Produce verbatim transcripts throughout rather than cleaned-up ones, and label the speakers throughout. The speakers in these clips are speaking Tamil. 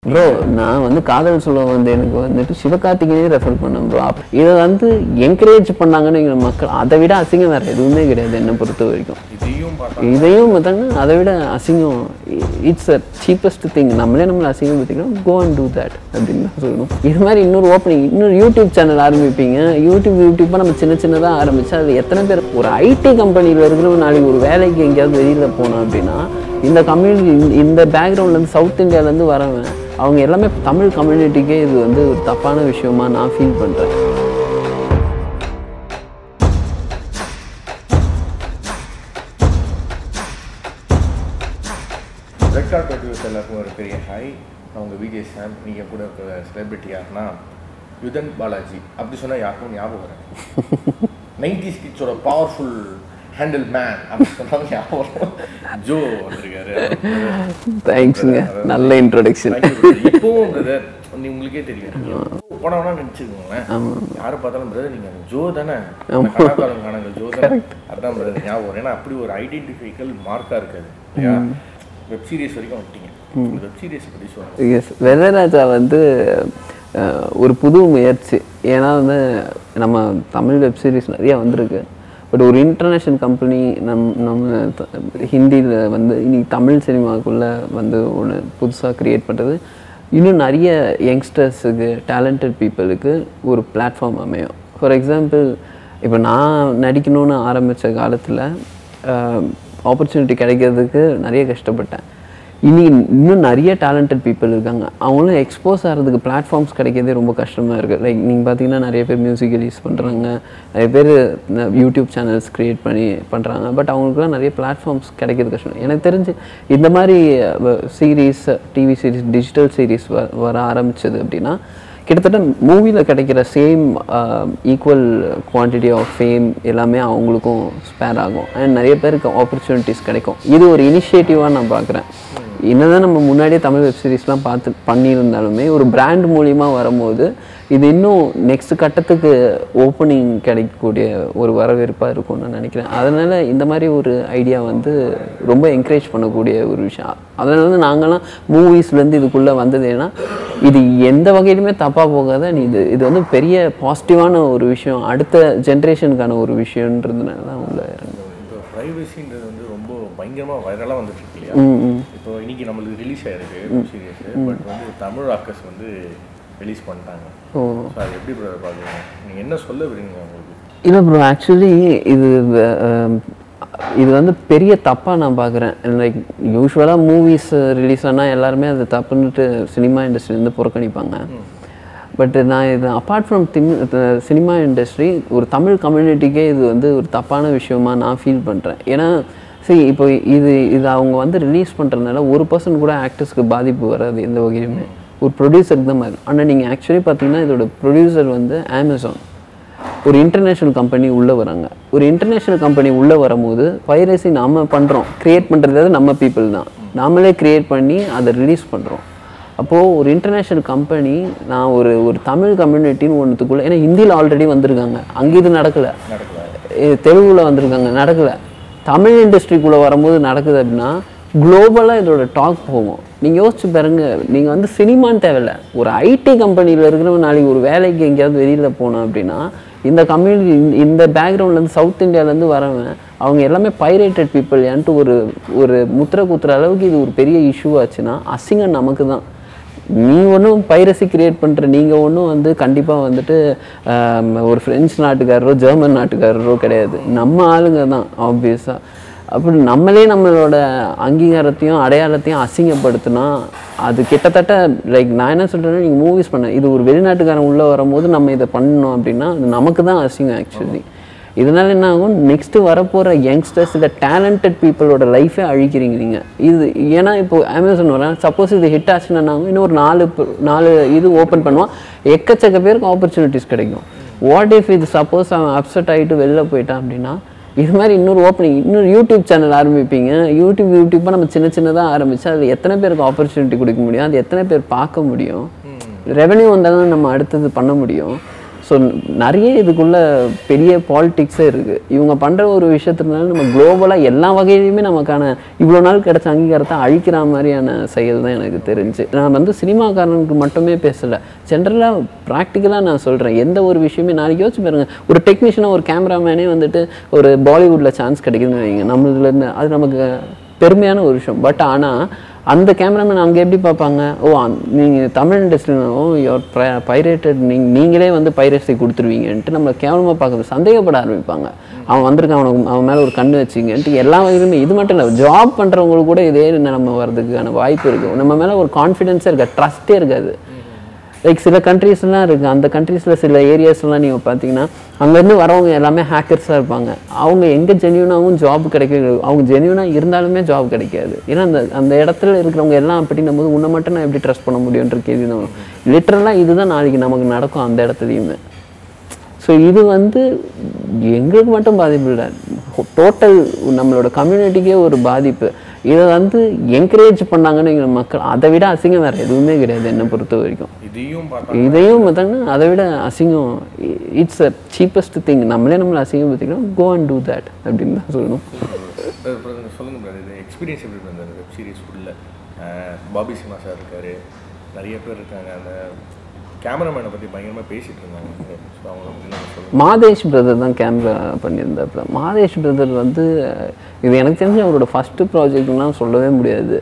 Speaker 1: ப்ரோ நான் வந்து காதல் சொல்ல வந்து எனக்கு வந்துட்டு சிவகார்த்திகேயனே ரெஃபர் பண்ணேன் ப்ரோ. இதை வந்து என்கரேஜ் பண்ணாங்கன்னு எங்கள் மக்கள். அதை விட அசிங்கம் வேறு எதுவுமே கிடையாது என்னை பொறுத்த வரைக்கும். இதையும் பார்த்தாங்கன்னா அதை விட அசிங்கம் இட்ஸ் அ சீப்பஸ்ட் திங். நம்மளே நம்மளை அசிங்கம் பார்த்திங்கன்னா கோ அண்ட் டூ தேட் அப்படின்னு தான் சொல்லணும். இது மாதிரி இன்னொரு ஓப்பனிங் இன்னொரு யூடியூப் சேனல் ஆரம்பிப்பீங்க. யூடியூப் யூடியூப்பாக நம்ம சின்ன சின்னதாக ஆரம்பித்து அது எத்தனை பேர் ஒரு ஐடி கம்பெனியில் இருக்கிற நாளைக்கு ஒரு வேலைக்கு எங்கேயாவது வெளியில் போனோம் அப்படின்னா இந்த கம்யூனிட்டி இந்த பேக்ரவுண்ட்லேருந்து சவுத் இந்தியாவிலேருந்து வரவன் அவங்க எல்லாமே தமிழ் கம்யூனிட்டிக்கே இது வந்து ஒரு தப்பான விஷயமா நான் ஃபீல் பண்ணுறேன்.
Speaker 2: ரெக்கார்ட் ப்ரொடியூஸ் எல்லாருக்கும் ஒரு பெரிய ஹாய். அவங்க விஜய் சாம். நீங்கள் கூட இருக்கிற செலிபிரிட்டி யாருன்னா யுதன் பாலாஜி. அப்படி சொன்னால் யாருக்கும் ஞாபகம் வரும். நைன்டிஸ் கிட்ஸோட பவர்ஃபுல் ஹேண்டில் மேன் அப்படி சொன்னாலும் ஞாபகம் ஜோ வந்திருக்காரு.
Speaker 1: தேங்க்ஸுங்க, நல்ல இன்ட்ரோடக்ஷன்.
Speaker 2: இப்போவும் பிரதர் நீ உங்களுக்கே தெரியும் போனவனா நினச்சிக்கோங்களேன். யாரை பார்த்தாலும் பிரதர் நீங்கள் ஜோ தானே கலாக்காலம் காணங்கள் ஜோ தானே அதான் பிரதர் ஞாபகம். ஏன்னா அப்படி ஒரு ஐடென்டிஃபிக்கல் மார்க்காக இருக்காது இல்லையா? வெப் சீரிஸ் வரைக்கும் வந்துட்டீங்க. வெப் சீரிஸ் பற்றி சொல்லுங்கள்.
Speaker 1: எஸ், வெள்ளராஜா வந்து ஒரு புது முயற்சி. ஏன்னா வந்து நம்ம தமிழ் வெப் சீரிஸ் நிறையா வந்திருக்கு. பட் ஒரு இன்டர்நேஷ்னல் கம்பெனி நம் நம்ம ஹிந்தியில் வந்து இன்னைக்கு தமிழ் சினிமாவுக்குள்ளே வந்து ஒன்று புதுசாக க்ரியேட் பண்ணுறது இன்னும் நிறைய யங்ஸ்டர்ஸுக்கு டேலண்டட் பீப்புளுக்கு ஒரு பிளாட்ஃபார்ம் அமையும். ஃபார் எக்ஸாம்பிள் இப்போ நான் நடிக்கணும்னு ஆரம்பித்த காலத்தில் ஆப்பர்ச்சுனிட்டி கிடைக்கிறதுக்கு நிறைய கஷ்டப்பட்டேன். இனி இன்னும் நிறைய டேலண்டட் பீப்புள் இருக்காங்க. அவங்களும் எக்ஸ்போஸ் ஆகிறதுக்கு பிளாட்ஃபார்ம்ஸ் கிடைக்கிறதே ரொம்ப கஷ்டமாக இருக்குது. லைக் நீங்கள் பார்த்தீங்கன்னா நிறைய பேர் மியூசிக் ரிலீஸ் பண்ணுறாங்க, நிறைய பேர் யூடியூப் சேனல்ஸ் க்ரியேட் பண்ணி பண்ணுறாங்க. பட் அவங்களுக்குலாம் நிறைய பிளாட்ஃபார்ம்ஸ் கிடைக்கிறது கஷ்டம். எனக்கு தெரிஞ்சு இந்த மாதிரி series, TV series, digital series வ வர ஆரம்பித்தது அப்படின்னா கிட்டத்தட்ட மூவியில் கிடைக்கிற same equal quantity of fame எல்லாமே அவங்களுக்கும் ஸ்பேர் ஆகும். அண்ட் நிறைய பேருக்கு ஆப்பர்ச்சுனிட்டிஸ் கிடைக்கும். இது ஒரு இனிஷியேட்டிவாக நான் பார்க்குறேன். என்னதான் நம்ம முன்னாடியே தமிழ் வெப் சீரிஸ்லாம் பார்த்து பண்ணியிருந்தாலுமே ஒரு பிராண்ட் மூலியமாக வரும்போது இது இன்னும் நெக்ஸ்ட் கட்டத்துக்கு ஓப்பனிங் கிடைக்கக்கூடிய ஒரு வரவேற்பாக இருக்கும்னு நான் நினைக்கிறேன். அதனால் இந்த மாதிரி ஒரு ஐடியா வந்து ரொம்ப என்கரேஜ் பண்ணக்கூடிய ஒரு விஷயம். அதனால வந்து நாங்கள்லாம் மூவிஸ்லேருந்து இதுக்குள்ளே வந்தது ஏன்னா இது எந்த வகையிலுமே தப்பாக போகாத நீ இது இது வந்து பெரிய பாசிட்டிவான ஒரு விஷயம், அடுத்த ஜென்ரேஷனுக்கான ஒரு விஷயன்றதுனால தான் உள்ள இறங்கும்.
Speaker 2: இப்போ ப்ரைவசின்றது வந்து ரொம்ப பயங்கரமாக வைரலாக வந்துட்டு இருக்கு இல்லையா? இப்போ இன்னைக்கு நம்மளுக்கு ரிலீஸ் ஆயிருக்கு சீரியஸ். பட் வந்து தமிழ் ஆக்கர்ஸ் வந்து ரிலீஸ் பண்ணிட்டாங்க. ஸோ அது எப்படி ப்ரோ பார்க்குறீங்க? நீங்கள் என்ன சொல்ல விரும்புங்க உங்களுக்கு?
Speaker 1: இல்லை ப்ரோ, ஆக்சுவலி இது இது வந்து பெரிய தப்பாக நான் பார்க்குறேன். லைக் யூஸ்வலாக மூவிஸ் ரிலீஸ் ஆனால் எல்லாருமே அது தப்புன்னுட்டு சினிமா இண்டஸ்ட்ரிலேருந்து புறக்கணிப்பாங்க. பட் நான் இது apart from them cinema industry ஒரு தமிழ் கம்யூனிட்டிக்கே இது வந்து ஒரு தப்பான விஷயமா நான் ஃபீல் பண்ணுறேன். ஏன்னா சரி இப்போ இது இது அவங்க வந்து ரிலீஸ் பண்ணுறதுனால ஒரு பர்சன்ட் கூட ஆக்டர்ஸ்க்கு பாதிப்பு வராது எந்த வகையிலுமே, ஒரு ப்ரொடியூசருக்கு தான் மாதிரி. ஆனால் நீங்கள் ஆக்சுவலி பார்த்தீங்கன்னா இதோட ப்ரொடியூசர் வந்து அமேசான், ஒரு இன்டர்நேஷ்னல் கம்பெனி உள்ளே வராங்க. ஒரு இன்டர்நேஷ்னல் கம்பெனி உள்ளே வரும்போது பைரசி நம்ம பண்ணுறோம், க்ரியேட் பண்ணுறது நம்ம பீப்புள் தான், நாமளே க்ரியேட் பண்ணி அதை ரிலீஸ் பண்ணுறோம். அப்போது ஒரு இன்டர்நேஷ்னல் கம்பெனி நான் ஒரு ஒரு தமிழ் கம்யூனிட்டின்னு ஒன்றுத்துக்குள்ளே, ஏன்னா ஹிந்தியில் ஆல்ரெடி வந்திருக்காங்க, அங்கே இது நடக்கலை, தெலுங்கில் வந்திருக்காங்க நடக்கலை, தமிழ் இண்டஸ்ட்ரிக்குள்ளே வரும்போது நடக்குது அப்படின்னா குளோபலாக இதோட டாக் போகும். நீங்கள் யோசிச்சு பாருங்க, நீங்கள் வந்து சினிமான்னு தேவையில்லை, ஒரு ஐடி கம்பெனியில் இருக்கிறவங்க நாளைக்கு ஒரு வேலைக்கு எங்கேயாவது வெளியில் போனோம் அப்படின்னா இந்த கம்யூனிட்டி இந்த பேக்ரவுண்ட்லேருந்து சவுத் இந்தியாவிலேருந்து வரவன் அவங்க எல்லாமே பைரேட்டட் பீப்புள் ஏன்ட்டு ஒரு ஒரு முத்திரை குத்துற அளவுக்கு இது ஒரு பெரிய இஷ்யூ ஆச்சுன்னா அசிங்கம் நமக்கு தான். நீ ஒன்றும் பைரசி கிரியேட் பண்ணுற நீங்கள் ஒன்றும் வந்து கண்டிப்பாக வந்துட்டு ஒரு ஃப்ரெஞ்ச் நாட்டுக்காரரோ ஜெர்மன் நாட்டுக்காரரோ கிடையாது, நம்ம ஆளுங்க தான் ஆப்வியஸாக. அப்படி நம்மளே நம்மளோட அங்கீகாரத்தையும் அடையாளத்தையும் அசிங்கப்படுத்தினா அது கிட்டத்தட்ட லைக் நான் என்ன சொல்கிறேன்னா நீங்கள் மூவிஸ் பண்ண இது ஒரு வெளிநாட்டுக்காரன் உள்ளே வரும்போது நம்ம இதை பண்ணணும் அப்படின்னா அது நமக்கு தான் அசிங்கம் ஆக்சுவலி. இதனால் என்ன ஆகும், நெக்ஸ்ட்டு வரப்போகிற யங்ஸ்டர்ஸ் இந்த டேலண்டட் பீப்புளோட லைஃபே அழிக்கிறீங்க நீங்கள். இது ஏன்னா இப்போ அமேசான் வரேன், சப்போஸ் இது ஹிட் ஆச்சுன்னா நாங்கள் இன்னும் ஒரு நாலு நாலு இது ஓப்பன் பண்ணுவோம், எக்கச்சக்க பேருக்கு ஆப்பர்ச்சுனிட்டிஸ் கிடைக்கும். வாட் இஃப் இது சப்போஸ் அவன் அப்செட் ஆகிட்டு வெளில போயிட்டான் அப்படின்னா இது மாதிரி இன்னொரு ஓப்பனிங் இன்னொரு யூடியூப் சேனல் ஆரம்பிப்பீங்க. யூடியூப் யூடியூப்பாக நம்ம சின்ன சின்னதாக ஆரம்பித்தா அது எத்தனை பேருக்கு ஆப்பர்ச்சுனிட்டி கொடுக்க முடியும், அது எத்தனை பேர் பார்க்க முடியும், ரெவன்யூ வந்தாலும் நம்ம அடுத்தது பண்ண முடியும். ஸோ நிறைய இதுக்குள்ள பெரிய பாலிடிக்ஸே இருக்குது. இவங்க பண்ணுற ஒரு விஷயத்துனால நம்ம குளோபலாக எல்லா வகையிலையுமே நமக்கான இவ்வளோ நாள் கிடைச்ச அங்கீகாரத்தை அழிக்கிற மாதிரியான செயல் தான் எனக்கு தெரிஞ்சு. நான் வந்து சினிமாக்காரனுக்கு மட்டுமே பேசலை, ஜென்ரலாக ப்ராக்டிக்கலாக நான் சொல்கிறேன். எந்த ஒரு விஷயமே நாளைக்கு யோசிச்சு பாருங்க, ஒரு டெக்னீஷியனாக ஒரு கேமராமேனே வந்துட்டு ஒரு பாலிவுட்டில் சான்ஸ் கிடைக்குதுன்னு வைங்க, நம்மளுலேருந்து அது நமக்கு பெருமையான ஒரு விஷயம். பட் ஆனால் அந்த கேமராமேன் அங்கே எப்படி பார்ப்பாங்க, ஓ நீங்கள் தமிழ் இண்டஸ்ட்ரியில் ஓ யோர் பைரேட்டட் நீங்கள் நீங்களே வந்து பைரேசி கொடுத்துருவீங்கன்ட்டு நம்ம கேவலமாக பார்க்குறது சந்தேகப்பட ஆரம்பிப்பாங்க. அவன் வந்திருக்கான், அவனுக்கு அவன் மேலே ஒரு கண்ணு வச்சிங்கன்ட்டு எல்லா வகையிலுமே. இது மட்டும் இல்லை, ஜாப் பண்ணுறவங்களுக்கு கூட இதே நம்ம வர்றதுக்கான வாய்ப்பு இருக்குது. நம்ம மேலே ஒரு கான்ஃபிடென்ஸே இருக்காது, ட்ரஸ்ட்டே இருக்காது. லைக் சில கண்ட்ரீஸ்லாம் இருக்குது, அந்த கண்ட்ரீஸில் சில ஏரியாஸ்லாம் நீங்கள் பார்த்தீங்கன்னா அங்கேருந்து வரவங்க எல்லாமே ஹேக்கர்ஸாக இருப்பாங்க. அவங்க எங்கே ஜென்யூனாகவும் ஜாப் கிடைக்க, அவங்க ஜென்யூனாக இருந்தாலுமே ஜாப் கிடைக்காது. ஏன்னா அந்த அந்த இடத்துல இருக்கிறவங்க எல்லாம் அப்படின்னும் போது உன்னை மட்டும் நான் எப்படி ட்ரஸ்ட் பண்ண முடியுன்ற கேள்வி தான். லிட்டரலாக இதுதான் நாளைக்கு நமக்கு நடக்கும் அந்த இடத்துலையுமே. ஸோ இது வந்து எங்களுக்கு மட்டும் பாதிப்பு இல்லை, டோட்டல் நம்மளோட கம்யூனிட்டிக்கே ஒரு பாதிப்பு. இதை வந்து என்கரேஜ் பண்ணாங்கன்னு எங்கள் மக்கள், அதை விட அசிங்கம் வேறு எதுவுமே கிடையாது என்னை பொறுத்த வரைக்கும். இதையும் இதையும் பார்த்தாங்கன்னா அதை விட அசிங்கம், இட்ஸ் அ சீப்பஸ்ட் திங். நம்மளே நம்மளை அசிங்கம் பார்த்திங்கன்னா கோ அண்ட் டூ தேட் அப்படின்னு தான் சொல்லணும்.
Speaker 2: சொல்லுங்கள், இது எக்ஸ்பீரியன்ஸ் எப்படி இருந்தது அந்த வெப் சீரிஸ் உள்ள? பாபி சிம்ஹா சார் இருக்கார், நிறைய பேர் இருக்காங்க, அந்த கேமராமேனை பற்றி பயங்கரமாக பேசிகிட்டு இருந்தாங்க. ஸோ அவங்க
Speaker 1: மாதேஷ் பிரதர் தான் கேமரா பண்ணியிருந்தாப்புல. மாதேஷ் பிரதர் வந்து இது எனக்கு தெரிஞ்சு அவரோட ஃபஸ்ட்டு ப்ராஜெக்ட்லாம் சொல்லவே முடியாது.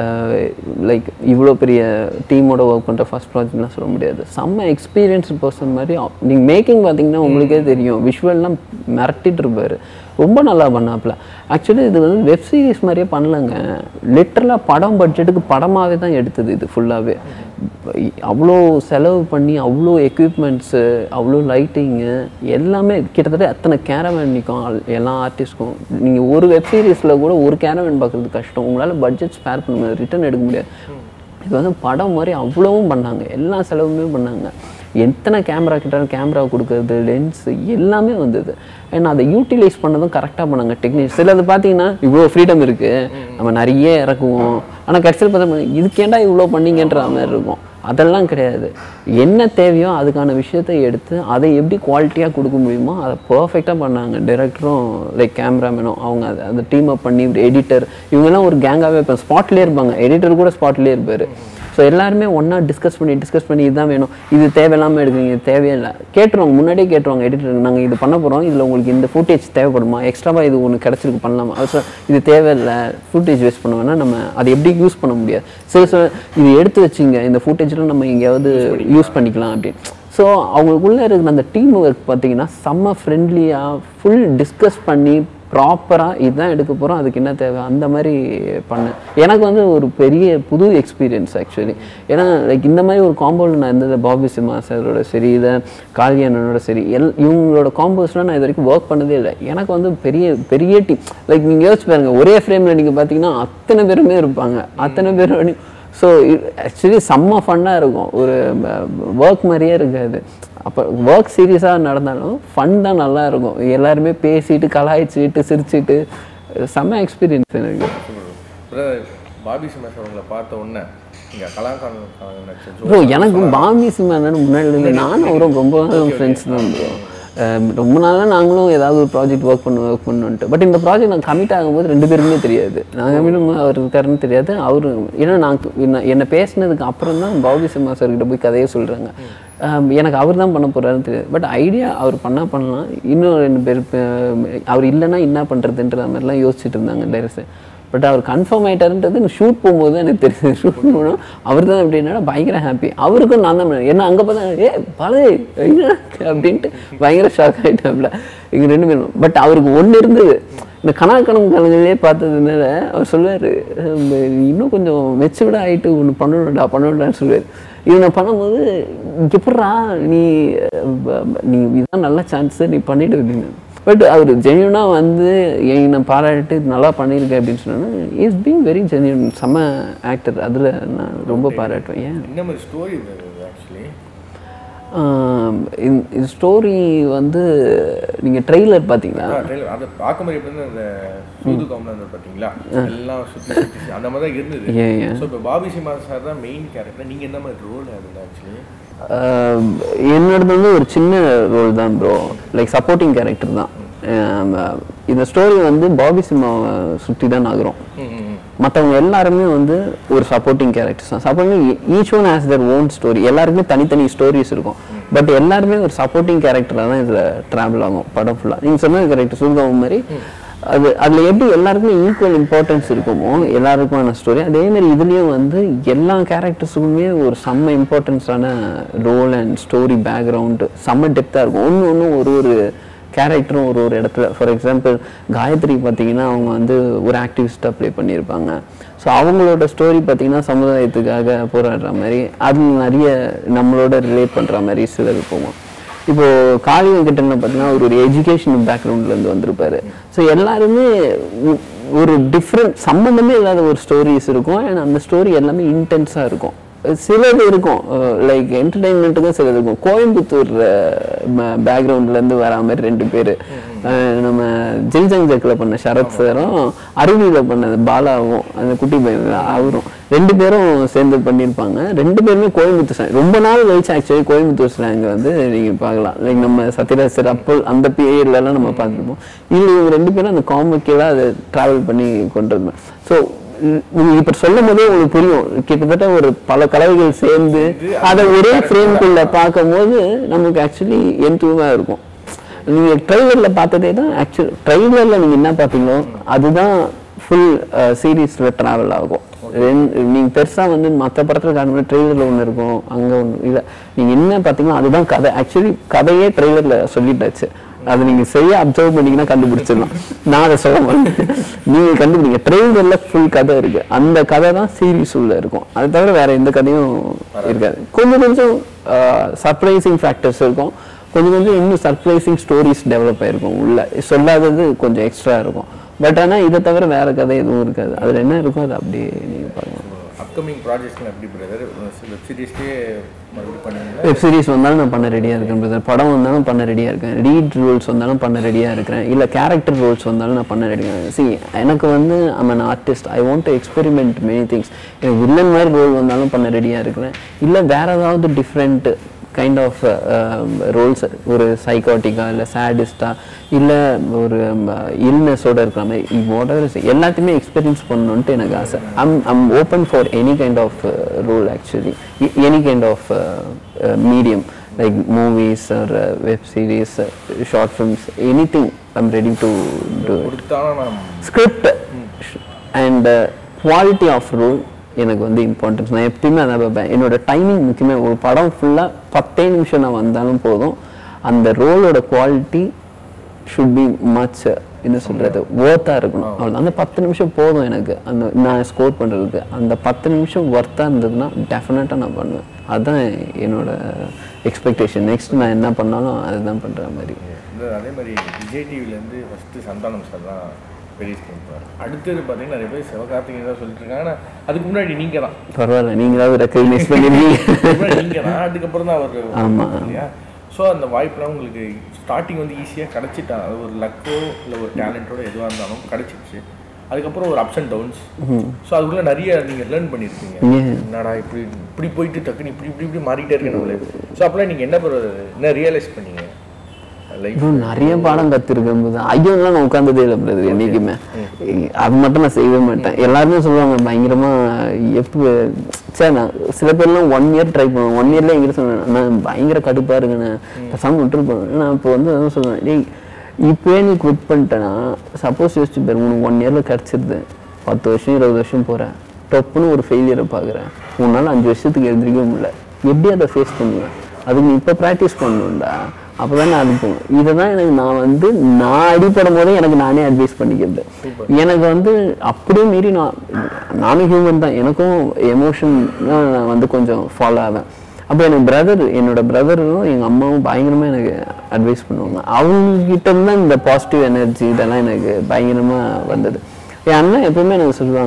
Speaker 1: லைக் இவ்வளோ பெரிய டீமோட ஒர்க் பண்ணுற ஃபஸ்ட் ப்ராஜெக்ட்லாம் சொல்ல முடியாது. செம்ம எக்ஸ்பீரியன்ஸ் பர்சன் மாதிரி. நீங்கள் மேக்கிங் பார்த்தீங்கன்னா உங்களுக்கே தெரியும், விஷுவல்லாம் மிரட்டிட்டு இருப்பார், ரொம்ப நல்லா பண்ணாப்புல. ஆக்சுவலி இது வந்து வெப் சீரிஸ் மாதிரியே பண்ணலங்க, லிட்டரலாக படம் பட்ஜெட்டுக்கு படமாகவே தான் எடுத்தது இது ஃபுல்லாகவே. அவ்வளோ செலவு பண்ணி அவ்வளோ எக்யூப்மெண்ட்ஸு, அவ்வளோ லைட்டிங்கு எல்லாமே, கிட்டத்தட்ட அத்தனை கேரவேன் நிற்கும் எல்லா ஆர்டிஸ்ட்க்கும். நீங்கள் ஒரு வெப் சீரிஸில் கூட ஒரு கேரவேன் பார்க்குறது கஷ்டம், உங்களால் பட்ஜெட் ஸ்பேர் பண்ண முடியாது, ரிட்டர்ன் எடுக்க முடியாது. இது வந்து படம் மாதிரி அவ்வளவும் பண்ணாங்க, எல்லா செலவுமே பண்ணாங்க. எத்தனை கேமரா கிட்டாலும் கேமரா கொடுக்குறது, லென்ஸு எல்லாமே வந்தது. ஏன்னா அதை யூட்டிலைஸ் பண்ணதும் கரெக்டாக பண்ணாங்க டெக்னிக். சிலது பார்த்தீங்கன்னா இவ்வளோ ஃப்ரீடம் இருக்குது, நம்ம நிறைய இறக்குவோம், ஆனால் கடைசியில் பார்த்தா இதுக்கேண்டா இவ்வளோ பண்ணிங்கன்ற மாதிரி இருக்கும். அதெல்லாம் கிடையாது. என்ன தேவையோ அதுக்கான விஷயத்தை எடுத்து அதை எப்படி குவாலிட்டியாக கொடுக்க முடியுமோ அதை பர்ஃபெக்டாக பண்ணாங்க. டைரக்டரும் லைக் கேமராமேனும் அவங்க அதை அந்த டீம் அப் பண்ணி, எடிட்டர் இவங்கெல்லாம் ஒரு கேங்காகவே இருப்பாங்க, ஸ்பாட்லேயே இருப்பாங்க. எடிட்டர் கூட ஸ்பாட்லேயே இருப்பார். ஸோ எல்லாருமே ஒன்றா டிஸ்கஸ் பண்ணி டிஸ்கஸ் பண்ணி இதுதான் வேணும், இது தேவையில்லாமல் எடுக்குறீங்க, இது தேவையில்லை கேட்டுருவாங்க, முன்னாடியே கேட்டுருவாங்க எடிட்டர், நாங்கள் இது பண்ண போகிறோம், இதில் உங்களுக்கு இந்த ஃபுட்டேஜ் தேவைப்படுமா, எக்ஸ்ட்ராவாக இது ஒன்று கிடச்சிருக்கு பண்ணலாமா, அது இது தேவையில்லை, ஃபுட்டேஜ் வேஸ்ட் பண்ண வேணால் நம்ம அதை எப்படி யூஸ் பண்ண முடியாது, சரி சார் இது எடுத்து வச்சுங்க, இந்த ஃபுட்டேஜில் நம்ம எங்கேயாவது யூஸ் பண்ணிக்கலாம் அப்படின்னு. ஸோ அவங்களுக்குள்ளே இருக்கிற அந்த டீம் ஒர்க் பார்த்தீங்கன்னா செம்ம ஃப்ரெண்ட்லியாக ஃபுல் டிஸ்கஸ் பண்ணி ப்ராப்பராக இதுதான் எடுக்க போகிறோம், அதுக்கு என்ன தேவை அந்த மாதிரி பண்ணேன். எனக்கு வந்து ஒரு பெரிய புது எக்ஸ்பீரியன்ஸ் ஆக்சுவலி. ஏன்னா லைக் இந்த மாதிரி ஒரு காம்போவில் நான் இருந்தது பாபி சிம்ஹா சாரோட சரி, இதை காளியண்ணனோட சரி, எல் இவங்களோட காம்போஸ்லாம் நான் இது வரைக்கும் ஒர்க் பண்ணதே இல்லை. எனக்கு வந்து பெரிய பெரிய டீம். லைக் நீங்கள் யோசிச்சு பாருங்கள், ஒரே ஃப்ரேமில் நீங்கள் பார்த்தீங்கன்னா அத்தனை பேருமே இருப்பாங்க, அத்தனை பேர். ஸோ ஆக்சுவலி செம்ம ஃபன்னாக இருக்கும், ஒரு ஒர்க் மாதிரியே இருக்காது. அப்போ ஒர்க் சீரியஸாக நடந்தாலும் ஃபன் தான் நல்லா இருக்கும், எல்லாருமே பேசிட்டு கலாய்ச்சிட்டு சிரிச்சுட்டு செம்ம எக்ஸ்பீரியன்ஸ் எனக்கு.
Speaker 2: பாபி சிம்ஹா அவங்களை பார்த்த உடனே இங்கே கலாக்காரன்
Speaker 1: ப்ரோ, எனக்கு பாபி சிம்ஹா முன்னாடி இல்லை, நானும் அவரும் ரொம்ப ஃப்ரெண்ட்ஸ் தான் ப்ரோ. ரொம்ப நாளாக நாங்களும் ஏதாவது ஒரு ப்ராஜெக்ட் ஒர்க் பண்ண ஒர்க் பண்ணுன்ட்டு. பட் இந்த ப்ராஜெக்ட் நாங்கள் கமிட் ஆகும்போது ரெண்டு பேருக்குமே தெரியாது, நான் கமிட்டும் அவர் இருக்காருன்னு தெரியாது. அவரு ஏன்னா நான் என்னை பேசினதுக்கு அப்புறம் தான் பாபி சிம்ஹா சார்கிட்ட போய் கதையை சொல்கிறாங்க, எனக்கு அவர் தான் பண்ண போகிறாருன்னு தெரியாது. பட் ஐடியா அவர் பண்ணால் பண்ணலாம், இன்னும் ரெண்டு பேர் அவர் இல்லைன்னா என்ன பண்ணுறதுன்ற மாதிரிலாம் யோசிச்சுட்டு இருந்தாங்க டைரக்டர். பட் அவர் கன்ஃபார்ம் ஆகிட்டாருன்றது ஷூட் போகும்போது தான் எனக்கு தெரியுது. ஷூட் போனோம் அவர் தான் அப்படின்னா பயங்கர ஹாப்பி. அவருக்கும் நான் தான் ஏன்னா அங்கே பார்த்தா ஏ பழைய அப்படின்ட்டு பயங்கர ஷாக் ஆகிட்டாப்ல இங்கே ரெண்டு பேரும். பட் அவருக்கு ஒன்று இருந்தது, இந்த கணக்கணம் கலங்களே பார்த்ததுனால அவர் சொல்லுவார், இன்னும் கொஞ்சம் மெச்சூர்டாக ஆகிட்டு ஒன்று பண்ணணும்டா பண்ணணும்டான்னு சொல்லுவார். இது நான் பண்ணும்போது எப்பட்றா நீ நீ இதுதான் நல்ல சான்ஸு நீ பண்ணிட்டு அப்படின்னு. பட் அவர் ஜென்யூனாக வந்து என்னை பாராட்டு நல்லா பண்ணியிருக்கேன் அப்படின்னு சொன்னோன்னா இஸ் பீங் வெரி ஜென்யூன், செம்ம ஆக்டர். அதில் நான் ரொம்ப பாராட்டுவேன். ஏன்
Speaker 2: இந்த மாதிரி ஸ்டோரி ஆக்சுவலி
Speaker 1: இந்த ஸ்டோரி வந்து நீங்கள் ட்ரெய்லர் பார்த்தீங்களா?
Speaker 2: ட்ரெய்லர் அதை பார்க்கும்போது எப்படி அந்த சூது காமெடி பார்த்தீங்களா, எல்லாம் சுற்றி சுற்றி அந்த மாதிரி தான் இருந்தது. ஸோ இப்போ பாபி சிம்ஹா சார் தான் மெயின் கேரக்டர். நீங்கள் என்ன மாதிரி ரோல் அதில் ஆக்சுவலி?
Speaker 1: என்னோடது வந்து ஒரு சின்ன ரோல் தான் ப்ரோ, லைக் சப்போர்ட்டிங் கேரக்டர் தான். இந்த ஸ்டோரி வந்து பாபி சிம்மாவை சுற்றி தான் ஆகுறோம். மற்றவங்க எல்லாருமே வந்து ஒரு சப்போர்ட்டிங் கேரக்டர்ஸ் தான். Supporting each one has their own story. எல்லாருக்குமே தனித்தனி ஸ்டோரிஸ் இருக்கும். பட் எல்லாருமே ஒரு சப்போர்ட்டிங் கேரக்டராக தான் இதில் ட்ராவல் ஆகும் படம் ஃபுல்லாக. நீங்கள் சொன்ன கேரக்டர் சூழ்காவும் மாதிரி அது அதில் எப்படி எல்லாருக்குமே ஈக்குவல் இம்பார்ட்டன்ஸ் இருக்குமோ எல்லாருக்குமான ஸ்டோரி, அதேமாதிரி இதுலேயும் வந்து எல்லா கேரக்டர்ஸுக்குமே ஒரு செம்ம இம்பார்ட்டன்ஸான ரோல் அண்ட் ஸ்டோரி பேக்ரவுண்டு செம்ம டெப்த்தாக இருக்கும். ஒன்று ஒன்றும் ஒரு ஒரு கேரக்டரும் ஒரு ஒரு இடத்துல. ஃபார் எக்ஸாம்பிள் காயத்ரி பார்த்தீங்கன்னா அவங்க வந்து ஒரு ஆக்டிவிஸ்ட்டாக ப்ளே பண்ணியிருப்பாங்க. ஸோ அவங்களோட ஸ்டோரி பார்த்தீங்கன்னா சமுதாயத்துக்காக போராடுற மாதிரி, அது நிறைய நம்மளோட ரிலேட் பண்ணுற மாதிரி சிலது போவோம். இப்போது காளி வெங்கட்டன் பார்த்தீங்கன்னா அவர் ஒரு எஜுகேஷன் பேக்ரவுண்ட்லேருந்து வந்திருப்பாரு. ஸோ எல்லாருமே ஒரு டிஃப்ரெண்ட் சம்மந்தமே இல்லாத ஒரு ஸ்டோரிஸ் இருக்கும். அண்ட் அந்த ஸ்டோரி எல்லாமே இன்டென்ஸாக இருக்கும். சிலது இருக்கும் லைக் என்டர்டெயின்மெண்ட்டுக்கும் சிலது இருக்கும். கோயம்புத்தூர் பேக்ரவுண்ட்லேருந்து வரா மாதிரி ரெண்டு பேர், நம்ம ஜில்ஜங் ஜக்கில் பண்ண சரத் சாரும் அருவியில் பண்ணது பாலாவும் அந்த குட்டி பையன் அவரும் ரெண்டு பேரும் சேர்ந்து பண்ணியிருப்பாங்க. ரெண்டு பேருமே கோயம்புத்தூர் ஸ்லாங். ரொம்ப நாள் கழிச்சு ஆக்சுவலி கோயம்புத்தூர் ஸ்லாங் வந்து நீங்கள் பார்க்கலாம். லைக் நம்ம சத்யராஜ் சார் அப்போ அந்த பீரியட்லலாம் நம்ம பார்த்துருப்போம். இல்லை இவங்க ரெண்டு பேரும் அந்த காமிக்கலாக அதை ட்ராவல் பண்ணி கொண்டு வந்தோம். ஸோ நீங்கள் இப்போ சொல்லும் போதே உங்களுக்கு புரியும், கிட்டத்தட்ட ஒரு பல கலவைகள் சேர்ந்து அதை ஒரே ஃப்ரேம்குள்ள பார்க்கும் போது நமக்கு ஆக்சுவலி என்தூவாக இருக்கும். நீங்கள் ட்ரெய்லரில் பார்த்ததே தான் ஆக்சுவல் ட்ரெய்லரில் நீங்கள் என்ன பார்த்தீங்களோ அதுதான் ஃபுல் சீரீஸில் ட்ராவல் ஆகும். நீங்கள் பெருசாக வந்து மற்ற படத்தில் காரணம் ட்ரெய்லரில் ஒன்று இருக்கும், அங்கே ஒன்று இல்லை. நீங்கள் என்ன பார்த்தீங்கன்னா அதுதான் கதை. ஆக்சுவலி கதையே ட்ரெய்லரில் சொல்லிட்டாச்சு. அதை நீங்கள் சரியாக அப்சர்வ் பண்ணிங்கன்னா கண்டுபிடிச்சிடலாம். நான் அதை சொல்ல மாட்டேன், நீங்கள் கண்டுபிடிங்க. ட்ரெய்லரில் ஃபுல் கதை இருக்குது, அந்த கதை தான் சீரீஸ் உள்ள இருக்கும். அதை தவிர வேறு எந்த கதையும் இருக்காது. கொஞ்சம் கொஞ்சம் சர்ப்ரைசிங் ஃபேக்டர்ஸ் இருக்கும், கொஞ்சம் கொஞ்சம் இன்னும் சர்ப்ரைசிங் ஸ்டோரிஸ் டெவலப் ஆகிருக்கும். உள்ள சொல்லாதது கொஞ்சம் எக்ஸ்ட்ரா இருக்கும். பட் ஆனால் இதை தவிர வேறு கதை எதுவும் இருக்காது. அதில் என்ன இருக்கும் அது அப்படியே நீங்கள் பார்க்கலாம்.
Speaker 2: அப்கமிங் ப்ராஜெக்ட்ஸ்லாம் எப்படி பிரதர்? வெப் சீரிஸ்லேயே மறுபடியும் பண்ணுவீங்களா?
Speaker 1: வெப் சீரிஸ் வந்தாலும் நான் பண்ண ரெடியாக இருக்கேன் பிரதர். படம் வந்தாலும் பண்ண ரெடியாக இருக்கேன். லீட் ரோல்ஸ் வந்தாலும் பண்ண ரெடியாக இருக்கிறேன். இல்லை கேரக்டர் ரோல்ஸ் வந்தாலும் நான் பண்ண ரெடியாக இருக்கேன். சி எனக்கு வந்து I'm an artist, I want to experiment many things. எனக்கு வில்லன் மாதிரி ரோல் வந்தாலும் பண்ண ரெடியாக இருக்கிறேன். இல்லை வேறு ஏதாவது டிஃப்ரெண்ட் கைண்ட் ஆஃப் ரோல்ஸ், ஒரு சைக்காட்டிக்கா இல்லை சேடிஸ்டாக இல்லை ஒரு இல்னஸோடு இருக்கிற மாதிரி வாட்டர் எல்லாத்தையுமே எக்ஸ்பீரியன்ஸ் பண்ணணுன்ட்டு எனக்கு ஆசை. I'm I'm open for any kind of role actually, any kind of medium like movies or web series, short films, anything I'm ready to do. Script and quality of role எனக்கு வந்து இம்பார்ட்டன்ஸ். நான் எப்பயுமே அதை பார்ப்பேன். என்னோட டைமிங் முக்கியமே. ஒரு படம் ஃபுல்லாக பத்தே நிமிஷம் நான் வந்தாலும் போதும், அந்த ரோலோட குவாலிட்டி ஷுட் பி மச் என்ன சொல்கிறது ஒர்த்தாக இருக்கணும். அவ்வளோ அந்த பத்து நிமிஷம் போதும் எனக்கு அந்த நான் ஸ்கோர் பண்ணுறதுக்கு. அந்த பத்து நிமிஷம் ஒர்த்தாக இருந்ததுன்னா டெஃபினட்டாக நான் பண்ணுவேன். அதுதான் என்னோட எக்ஸ்பெக்டேஷன். நெக்ஸ்ட் நான் என்ன பண்ணாலும் அதுதான் பண்ணுற மாதிரி.
Speaker 2: அதே மாதிரி விஜய் டிவிலேருந்து ஃபஸ்ட்டு சந்தானம் சார் தான் பெரிய ஸ்கிரீன். அடுத்தது பார்த்தீங்கன்னா நிறைய பேர் சிவகார்த்திகேயன் தான் சொல்லிட்டு இருக்காங்க. ஆனால் அதுக்கு முன்னாடி நீங்கள் தான்.
Speaker 1: பரவாயில்ல, நீங்களாவது ரெக்கக்னைஸ் பண்ணிருக்கீங்க.
Speaker 2: நீங்கள் தான் அதுக்கப்புறம் தான் அவர். ஆமாம் இல்லையா? ஸோ அந்த வாய்ப்புலாம் உங்களுக்கு ஸ்டார்டிங் வந்து ஈஸியாக கிடச்சிட்டா, அது ஒரு லக்கோ இல்லை ஒரு டேலண்ட்டோட எதுவாக இருந்தாலும் கிடச்சிடுச்சு. அதுக்கப்புறம் ஒரு அப்ஸ் அண்ட் டவுன்ஸ். ஸோ அதுக்குள்ளே நிறைய நீங்கள் லேர்ன் பண்ணியிருக்கீங்க. என்னடா இப்படி இப்படி போயிட்டு டக்குன்னு இப்படி இப்படி இப்படி மாறிட்டே இருக்கேன் நம்மளே. ஸோ அப்போலாம் நீங்கள் என்ன என்ன ரியலைஸ் பண்ணீங்க?
Speaker 1: நிறைய பாடம் கற்றுருக்கும் போது ஐயோலாம் நான் உட்காந்ததே இல்லை பிரதர் என்றைக்குமே. அது மட்டும் நான் செய்யவே மாட்டேன். எல்லாருமே சொல்லுவாங்க பயங்கரமாக எப்போ சார். நான் சில பேர்லாம் ஒன் இயர் ட்ரை பண்ணுவேன். ஒன் இயர்ல எங்கிட்ட சொன்னேன் நான் பயங்கர கடுப்பாக இருக்குண்ணே, பசங்க விட்டுருப்பேன். நான் இப்போ வந்து அதான் சொல்லுவேன், டேய் இப்போயே நீ குவிட் பண்ணிட்டேன்னா சப்போஸ் யோசிச்சு பேர் உனக்கு ஒன் இயரில் கிடச்சிருது, பத்து வருஷம் இருபது வருஷம் போகிறேன், டொப்புன்னு ஒரு ஃபெயிலியரை பார்க்குறேன், உன்னால் அஞ்சு வருஷத்துக்கு எழுந்திரிக்கவே முடியல, எப்படி அதை ஃபேஸ் பண்ணுவேன்? அதுக்கு நீ இப்போ ப்ராக்டிஸ் பண்ணணும்டா, அப்போ தான் நான் அனுப்புவேன். இதை தான் எனக்கு நான் வந்து நான் அடிப்படும் போதே எனக்கு நானே அட்வைஸ் பண்ணிக்கிறது. எனக்கு வந்து அப்படியே மீறி நான் நானும் ஹியூமன் தான், எனக்கும் எமோஷன் நான் வந்து கொஞ்சம் ஃபாலோ ஆவேன். அப்போ எனக்கு பிரதர் என்னோட பிரதரும் எங்கள் அம்மாவும் பயங்கரமாக எனக்கு அட்வைஸ் பண்ணுவாங்க. அவங்ககிட்ட தான் இந்த பாசிட்டிவ் எனர்ஜி இதெல்லாம் எனக்கு பயங்கரமாக வந்தது. என் அண்ணன் எப்பவுமே எனக்கு சொல்லுவாங்க,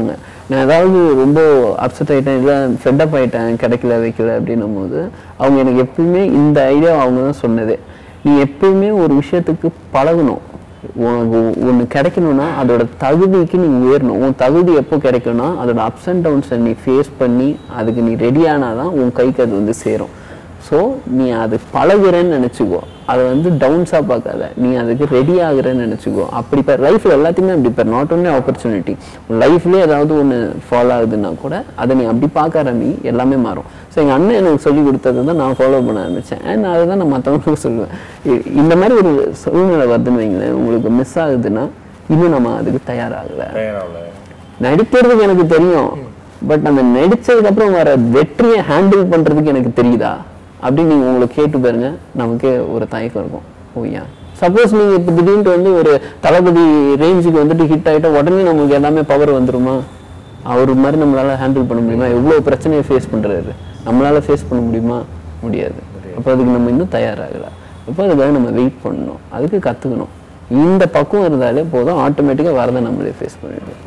Speaker 1: நான் ஏதாவது ரொம்ப அப்செட் ஆகிட்டேன் இல்லை ஃபெட்டப் ஆகிட்டேன் கிடைக்கல வைக்கல அப்படின்னும் போது அவங்க எனக்கு எப்பவுமே இந்த ஐடியா அவங்க தான் சொன்னதே. நீ எப்பவுமே ஒரு விஷயத்துக்கு பழகணும். உனக்கு ஒன்று கிடைக்கணும்னா அதோட தகுதிக்கு நீ உயரணும். உன் தகுதி எப்போ கிடைக்கும்னா அதோட அப்ஸ் அண்ட் டவுன்ஸை நீ ஃபேஸ் பண்ணி அதுக்கு நீ ரெடி ஆனாதான் உன் கைக்கு அது வந்து சேரும். ஸோ நீ அது பழகுறேன்னு நினச்சிக்கோ, அதை வந்து டவுன்ஸாக பார்க்காத, நீ அதுக்கு ரெடி ஆகுறேன்னு நினச்சிக்கோ. அப்படி இப்போ லைஃப்பில் எல்லாத்தையுமே அப்படி இப்போ நாட் ஒன்லி ஆப்பர்ச்சுனிட்டி, லைஃப்லேயே ஏதாவது ஒன்று ஃபாலோ ஆகுதுன்னா கூட அதை நீ அப்படி பார்க்க ஆரம்பி, எல்லாமே மாறும். ஸோ எங்கள் அண்ணன் எனக்கு சொல்லி கொடுத்தது தான் நான் ஃபாலோ பண்ண ஆரம்பித்தேன். அண்ட் அதை தான் நான் மற்றவங்களுக்கு சொல்லுவேன். இந்த மாதிரி ஒரு சூழ்நிலை வருதுன்னு வைங்களேன், உங்களுக்கு மிஸ் ஆகுதுன்னா இன்னும் நம்ம அதுக்கு தயாராகலை. நடிக்கிறதுக்கு எனக்கு தெரியும், பட் அந்த நடித்ததுக்கப்புறம் வர வெற்றியை ஹேண்டில் பண்ணுறதுக்கு எனக்கு தெரியுதா அப்படின்னு நீங்கள் உங்களை கேட்டு பாருங்க, நமக்கே ஒரு தயக்கம் இருக்கும். ஓய்யா சப்போஸ் நீங்கள் இப்போ திடீர்னு வந்து ஒரு தளபதி ரேஞ்சுக்கு வந்துட்டு ஹிட் ஆகிட்டா உடனே நமக்கு எல்லாமே பவர் வந்துருமா? அவர் மாதிரி நம்மளால ஹேண்டில் பண்ண முடியுமா? எவ்வளோ பிரச்சனையை ஃபேஸ் பண்ணுறாரு, நம்மளால ஃபேஸ் பண்ண முடியுமா? முடியாது. அப்போ அதுக்கு நம்ம இன்னும் தயாராகலை. அப்போ அதுக்காக நம்ம வெயிட் பண்ணணும், அதுக்கு கற்றுக்கணும். இந்த பக்கம் இருந்தாலே போதும், ஆட்டோமேட்டிக்காக வரதை நம்மளே ஃபேஸ் பண்ணிடுவோம்.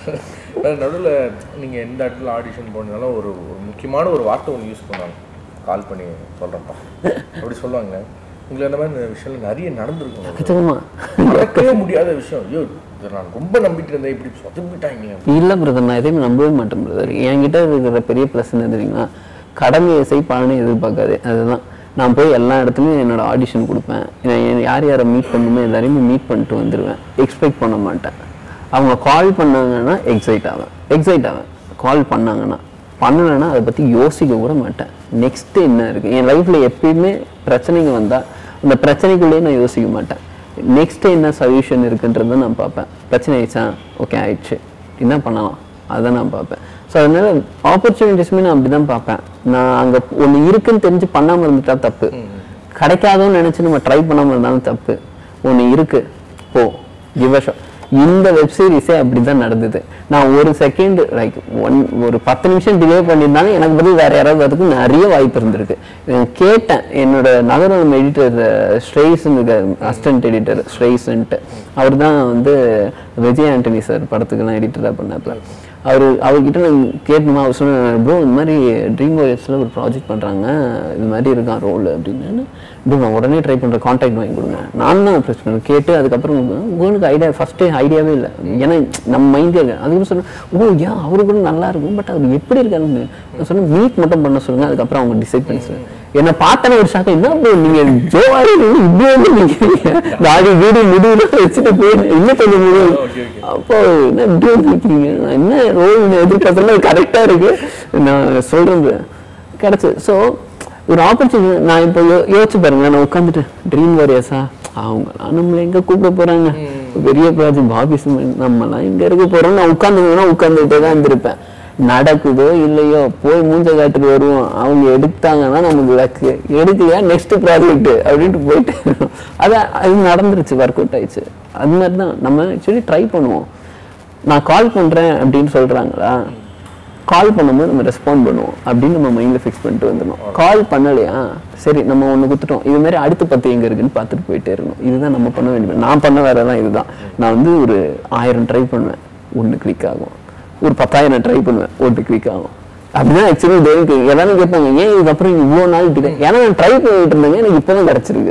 Speaker 2: நடுவில் நீங்கள் எந்த இடத்துல ஆடிஷன் போனாலும் ஒரு ஒரு முக்கியமான ஒரு வார்த்தை ஒன்று யூஸ் பண்ணுவாங்க, கால் பண்ணி சொல்கிறப்பா அப்படி சொல்லுவாங்க. உங்களுக்கு அந்த மாதிரி விஷயம் நிறைய நடந்துருக்கும், மறக்கவே முடியாத விஷயம். ஐயோ இதை நான் ரொம்ப நம்பிட்டு இருந்தேன், இப்படி சொதப்பிட்டாங்க.
Speaker 1: இல்லை பிரதர், நான் எதையுமே நம்பவே மாட்டேன் பிரதர். என்கிட்ட இருக்கிற பெரிய ப்ளஸ் என்ன தெரியுங்களா, கடமை இசை பலனை எதிர்பார்க்காது. அதுதான் நான் போய் எல்லா இடத்துலையும் என்னோட ஆடிஷன் கொடுப்பேன். யார் யாரை மீட் பண்ணணுமோ எல்லாரையுமே மீட் பண்ணிட்டு வந்துடுவேன். எக்ஸ்பெக்ட் பண்ண மாட்டேன். அவங்க கால் பண்ணாங்கன்னா எக்ஸைட் ஆவேன் எக்ஸைட் ஆவேன் கால் பண்ணாங்கன்னா. பண்ணலைன்னா அதை பற்றி யோசிக்க கூட மாட்டேன். நெக்ஸ்ட்டு என்ன இருக்குது என் லைஃப்பில், எப்பயுமே பிரச்சனைங்க வந்தால் அந்த பிரச்சனைக்குள்ளேயே நான் யோசிக்க மாட்டேன். நெக்ஸ்ட்டு என்ன சொல்யூஷன் இருக்குன்றதை நான் பார்ப்பேன். பிரச்சனை ஆயிடுச்சா, ஓகே ஆயிடுச்சு, என்ன பண்ணலாம் அதை நான் பார்ப்பேன். ஸோ அதனால ஆப்பர்ச்சுனிட்டிஸுமே நான் அப்படி தான் பார்ப்பேன். நான் அங்கே ஒன்று இருக்குன்னு தெரிஞ்சு பண்ணாமல் இருந்துட்டா தப்பு, கிடைக்காதோன்னு நினச்சி நம்ம ட்ரை பண்ணாமல் இருந்தாலும் தப்பு. ஒன்று இருக்குது போ, கிவ் அ ஷாட். இந்த வெப் சீரிஸே அப்படி தான் நடந்தது. நான் ஒரு செகண்ட் லைக் ஒன் ஒரு பத்து நிமிஷம் டிலே பண்ணியிருந்தாலும் எனக்கு பதில் வேறு யாராவது அதுக்கு நிறைய வாய்ப்பு இருந்திருக்கு. கேட்டேன் என்னோட நகரம் எடிட்டர் ஸ்ட்ரெய்ஸ்ன்னு அசிஸ்டன்ட் எடிட்டர் ஸ்ட்ரெய்ஸ்ன்ட்டு, அவர் தான் வந்து விஜய் ஆண்டனி சார் படத்துக்கெல்லாம் எடிட்டராக பண்ணாப்புல. அவர் அவர்கிட்ட நான் கேட்கணுமா, அவர் சொன்ன ப்ரோ இந்த மாதிரி ட்ரீம் வாரியர்ஸில் ஒரு ப்ராஜெக்ட் பண்ணுறாங்க, இது மாதிரி இருக்கான் ரோல் அப்படின்னு. ப்ரோ நான் உடனே ட்ரை பண்ணுறேன், கான்டாக்ட் வாங்கி கொடுங்க. நான் தான் பிரச்சனை கேட்டு அதுக்கப்புறம் உங்களுக்கு ஐடியா ஃபஸ்ட்டே ஐடியாவே இல்லை, ஏன்னா நம்ம மைண்டே இல்லை. அதுக்கு சொன்னேன் ஓ ஏன் அவரு கூட நல்லா இருக்கும், பட் அவர் எப்படி இருக்காருன்னு நான் சொன்னேன், மீட் மட்டும் பண்ண சொல்லுங்கள், அதுக்கப்புறம் அவங்க டிசைட் பண்ணி சொல்லுங்கள். என்னை பார்த்தேன்னு ஒரு ஷாக்கை, என்ன ப்ரோ நீங்கள் ஜோவாரி இப்படி வந்து நிற்கிறீங்க, நாடி வீடு முடிவுல வச்சுட்டு போய் இன்னும் கொஞ்சம் முடியும். அப்போ என்ன இப்படி வந்து நிற்கிறீங்க, நான் என்ன ரோல் எதிர்பார்த்தா கரெக்டாக இருக்கு, நான் சொல்கிறது கிடச்சி. ஸோ ஒரு ஆப்பர்ச்சுனிட்டி நான் இப்போ யோ யோசிச்சு பாருங்க, நான் உட்காந்துட்டு ட்ரீம் வாரியர்ஸா அவங்களாம் நம்மளை எங்கே கூப்பிட போகிறாங்க, பெரிய ப்ராஜெக்ட் பாபி சிமன் நம்மலாம் இங்கே இருக்க போகிறோம். நான் உட்காந்துங்கன்னா உட்காந்துக்கிட்டே தான் இருந்திருப்பேன். நடக்குதோ இல்லையோ போய் மூஞ்ச காட்டுக்கு வருவோம். அவங்க எடுத்தாங்கன்னா நமக்கு லக்கு, எடுக்கலையா நெக்ஸ்ட் ப்ராஜெக்ட் அப்படின்ட்டு போயிட்டு அதான் அது நடந்துருச்சு, ஒர்க் அவுட் ஆயிடுச்சு. அது மாதிரி தான் நம்ம ஆக்சுவலி ட்ரை பண்ணுவோம். நான் கால் பண்ணுறேன் அப்படின்னு சொல்கிறாங்களா, கால் பண்ணும்போது நம்ம ரெஸ்பாண்ட் பண்ணுவோம் அப்படின்னு நம்ம மைண்டில் ஃபிக்ஸ் பண்ணிட்டு வந்துடணும். கால் பண்ணலையா, சரி நம்ம ஒன்று கொடுத்துட்டோம், இது மாதிரி அடுத்த பத்து எங்கே இருக்குன்னு பார்த்துட்டு போயிட்டே இருக்கணும். இதுதான் நம்ம பண்ண வேண்டியது. நான் பண்ண வேற தான் இதுதான். நான் வந்து ஒரு ஆயிரம் ட்ரை பண்ணுவேன், ஒன்று கிளிக் ஆகும். ஒரு பத்தாயிரம் ட்ரை பண்ணுவேன், ஒன்று கிளிக் ஆகும். அப்படிதான் ஆக்சுவலி டெய்லிக்கு எல்லாரும் கேட்பாங்க ஏன் இதுக்கப்புறம் இவ்வளோ நாள் டிலே, ஏன்னா நான் ட்ரை பண்ணிட்டு இருந்தேங்க, எனக்கு இப்போ தான் கிடச்சிருக்கு.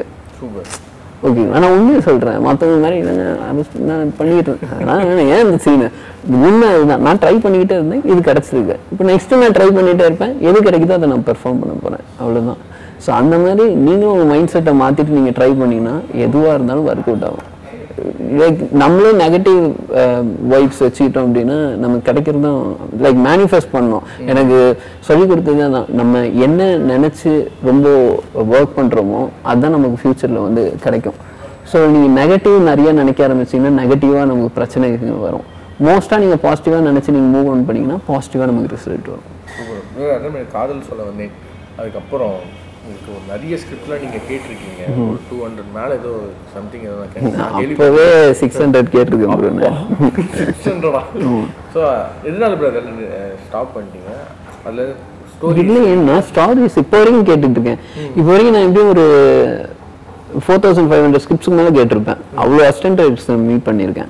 Speaker 1: ஓகே நான் உண்மையை சொல்கிறேன், மற்றவங்க மாதிரி இல்லைங்க நான் பண்ணிக்கிட்டு இருந்தேன். நான் ஏன் இந்த சீனு உண்மை இதுதான், நான் ட்ரை பண்ணிக்கிட்டே இருந்தேன், இது கிடச்சிருக்கு. இப்போ நெக்ஸ்ட்டு நான் ட்ரை பண்ணிகிட்டே இருப்பேன், எது கிடைக்குதோ அதை நான் பெர்ஃபார்ம் பண்ண போகிறேன், அவ்வளோதான். ஸோ அந்த மாதிரி நீங்களும் உங்கள் மைண்ட் செட்டை மாற்றிட்டு நீங்கள் ட்ரை பண்ணிங்கன்னா எதுவாக இருந்தாலும் ஒர்க் அவுட் ஆகும். லைக் நம்மளே நெகட்டிவ் வைப்ஸ் வச்சுக்கிட்டோம் அப்படின்னா நமக்கு கிடைக்கிறதும் லைக் மேனிஃபெஸ்ட் பண்ணோம். எனக்கு சொல்லிக் கொடுத்தது தான், நம்ம என்ன நினச்சி ரொம்ப ஒர்க் பண்ணுறோமோ அதுதான் நமக்கு ஃப்யூச்சரில் வந்து கிடைக்கும். ஸோ நீங்கள் நெகட்டிவ் நிறைய நினைக்க ஆரம்பிச்சிங்கன்னா நெகட்டிவாக நமக்கு பிரச்சனை வரும். மோஸ்ட்டாக நீங்கள் பாசிட்டிவாக நினச்சி நீங்கள் மூவ் ஆன் பண்ணிங்கன்னா பாசிட்டிவாக நமக்கு ரிசல்ட் வரும்.
Speaker 2: அதான் காதல் சொல்ல வந்தேன். அதுக்கப்புறம் உங்களுக்கு ஒரு நிறைய ஸ்கிரிப்ட்லாம் நீங்கள் கேட்டிருக்கீங்க, ஒரு டூ ஹண்ட்ரட் மேலே ஏதோ சம்திங் ஏதோ
Speaker 1: அப்போவே சிக்ஸ் ஹண்ட்ரட் கேட்டிருக்கேன்.
Speaker 2: சிக்ஸ் ஹண்ட்ரடா? ஸோ எதனால பிரதர் ஸ்டாப் பண்ணிட்டீங்க? அதில் ஸ்டோரி
Speaker 1: இல்லைன்னா ஸ்டாரிஸ் இப்போ வரைக்கும் கேட்டுட்டு இருக்கேன். இப்போ வரைக்கும் நான் எப்படியும் ஒரு ஃபோர் தௌசண்ட் ஃபைவ் ஹண்ட்ரட் ஸ்கிரிப்ட்ஸ்க்கு மேலே கேட்டிருப்பேன். அவ்வளோ அசிஸ்டன்ட் ரைட்டர்ஸ் மீட் பண்ணியிருக்கேன்.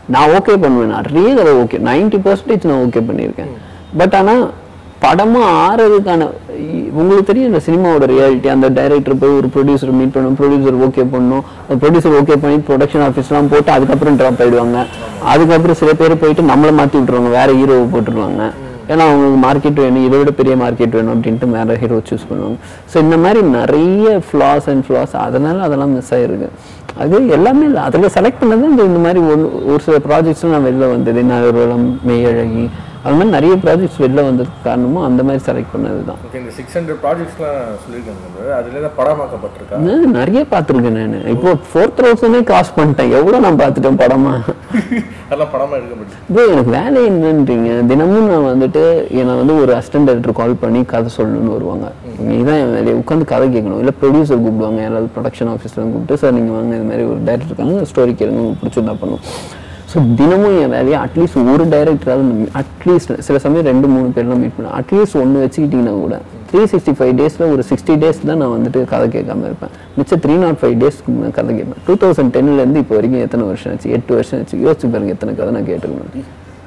Speaker 1: நான் ஓகே பண்ணுவேன், நிறைய தடவை ஓகே, நைன்டி பர்சன்டேஜ் நான் ஓகே பண்ணியிருக்கேன். பட் ஆனால் படமாக ஆறதுக்கான உங்களுக்கு தெரியும் இந்த சினிமாவோட ரியாலிட்டி. அந்த டைரக்டர் போய் ஒரு ப்ரொடியூசர் மீட் பண்ணணும், ப்ரொடியூசர் ஓகே பண்ணணும், அந்த ப்ரொடியூசர் ஓகே பண்ணி ப்ரொடக்ஷன் ஆஃபீஸ்லாம் போட்டு அதுக்கப்புறம் ட்ராப் ஆகிடுவாங்க. அதுக்கப்புறம் சில பேர் போயிட்டு நம்மளை மாற்றி விட்டுருவாங்க, வேற ஹீரோவை போட்டுருவாங்க. ஏன்னா அவங்களுக்கு மார்க்கெட் வேணும், இதை விட பெரிய மார்க்கெட் வேணும் அப்படின்ட்டு வேற ஹீரோ சூஸ் பண்ணுவாங்க. ஸோ இந்த மாதிரி நிறைய ஃப்ளாஸ் அண்ட் ஃப்ளாஸ், அதனால அதெல்லாம் மிஸ் ஆகிருக்கு. அது எல்லாமே இல்லை, அதில் செலக்ட் பண்ணது இந்த இந்த மாதிரி ஒரு ஒரு சில ப்ராஜெக்ட்ஸ்லாம் நான் வெளில வந்தது, நகர்வலம், மெய்யழகி, அது மாதிரி நிறைய ப்ராஜெக்ட்ஸ் வெளில வந்ததுக்கு காரணமும் அந்த மாதிரி செலக்ட் பண்ணது தான்.
Speaker 2: இந்த சிக்ஸ் ஹண்ட்ரட் ப்ராஜெக்ட்ஸ்லாம் சொல்லியிருக்காங்க, அதில் தான் படமாக்கப்பட்டிருக்கா?
Speaker 1: நிறைய பார்த்துருக்கேன் நான். இப்போ ஃபோர் தௌசண்டே காஸ்ட் பண்ணிட்டேன், எவ்வளோ நான் பார்த்துட்டேன் படமா.
Speaker 2: அதெல்லாம் படமாக எடுக்கப்பட்டு
Speaker 1: இப்போ எனக்கு வேலை என்னன்றீங்க, தினமும் நான் வந்துட்டு என்னை வந்து ஒரு அசிஸ்டன்ட் டைரக்டர் கால் பண்ணி கதை சொல்லணும்னு வருவாங்க. இதுதான் என் வேலையை, உட்காந்து கதை கேட்கணும். இல்லை ப்ரொடியூசர் கூப்பிடுவாங்க, யாராவது ப்ரொடக்ஷன் ஆஃபீஸ்லாம் கூப்பிட்டு, சார் நீங்கள் வாங்க இது மாதிரி ஒரு டைரக்டர் இருக்காங்க, ஸ்டோரி கேளுங்க, பிடிச்சிருந்தா பண்ணும். ஸோ தினமும் என் வேலையை அட்லீஸ்ட் ஒரு டைரக்டராவது, அட்லீஸ்ட் சில சமயம் ரெண்டு மூணு பேர்லாம் மீட் பண்ணேன், அட்லீஸ்ட் ஒன்று வச்சுக்கிட்டிங்கன்னா கூட த்ரீ சிக்ஸ்டி ஃபைவ் டேஸில் ஒரு சிக்ஸ்டி டேஸ் தான் நான் வந்துட்டு கதை கேட்காம இருப்பேன். மிச்சம் த்ரீ நாட் ஃபைவ் டேஸ்க்கு நான் கதை கேட்பேன். டூ தௌசண்ட் டென்லேருந்து இப்போ வரைக்கும் எத்தனை வருஷம் ஆச்சு, எட்டு வருஷம் ஆச்சு. யோசிச்சு பாருங்க எத்தனை கதை நான் கேட்டுருக்கேன்.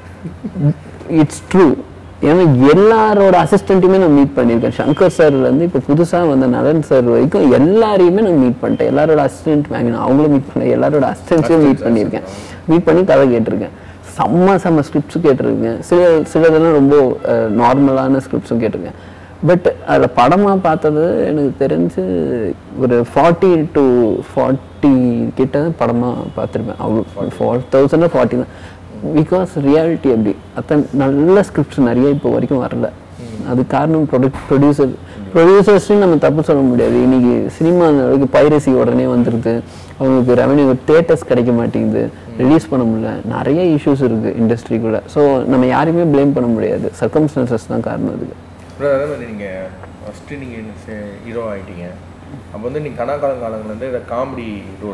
Speaker 1: It's true. ஏன்னா எல்லாரோட அசிஸ்டண்ட்டுமே நான் மீட் பண்ணியிருக்கேன். சங்கர் சார்லேருந்து இப்போ புதுசாக வந்த நலன் சார் வரைக்கும் எல்லாரையுமே நான் மீட் பண்ணிட்டேன். எல்லாரோட அசிஸ்டன்ட் வாங்கினேன், அவங்களும் மீட் பண்ணேன், எல்லாரோட அசிஸ்டன்ஸையும் மீட் பண்ணியிருக்கேன், மீட் பண்ணி கதை கேட்டிருக்கேன். செம்ம செம்ம ஸ்கிரிப்ட்ஸும் கேட்டிருக்கேன். சில சிலதெல்லாம் ரொம்ப நார்மலான ஸ்கிரிப்ட்ஸும் கேட்டிருக்கேன். பட் அதில் படமாக பார்த்தது எனக்கு தெரிஞ்சு ஒரு ஃபார்ட்டி டு ஃபார்ட்டி கிட்ட படமாக பார்த்துருப்பேன். அவ்வளோ ஃபோர் தௌசண்ட் ஃபார்ட்டி தான். பிகாஸ் ரியாலிட்டி அப்படி அத்தனை நல்ல ஸ்கிரிப்ட்ஸ் நிறைய இப்போ வரைக்கும் வரல. அது காரணம் ப்ரொடக்ட் ப்ரொடியூசர் ப்ரொடியூசர்ஸையும் நம்ம தப்பு சொல்ல முடியாது. இன்னைக்கு சினிமா அளவுக்கு பைரசி உடனே வந்துடுது, அவங்களுக்கு ரெவன்யூ தேட்டர்ஸ் கிடைக்க மாட்டேங்குது, ரிலீஸ் பண்ண முடியல, நிறைய இஷ்யூஸ் இருக்குது இண்டஸ்ட்ரிக்குள்ளே. ஸோ நம்ம யாரையுமே ப்ளேம் பண்ண முடியாது, சர்க்கம்ஸ்டன்சஸ் தான் காரணம் அதுக்கு.
Speaker 2: அதே மாதிரி நீங்கள் ஃபஸ்ட்டு நீங்கள் ஹீரோ ஆகிட்டீங்க, அப்போ வந்து நீங்கள் கனாக்காலம் காலங்கள் வந்து இதை காமெடி ரோல்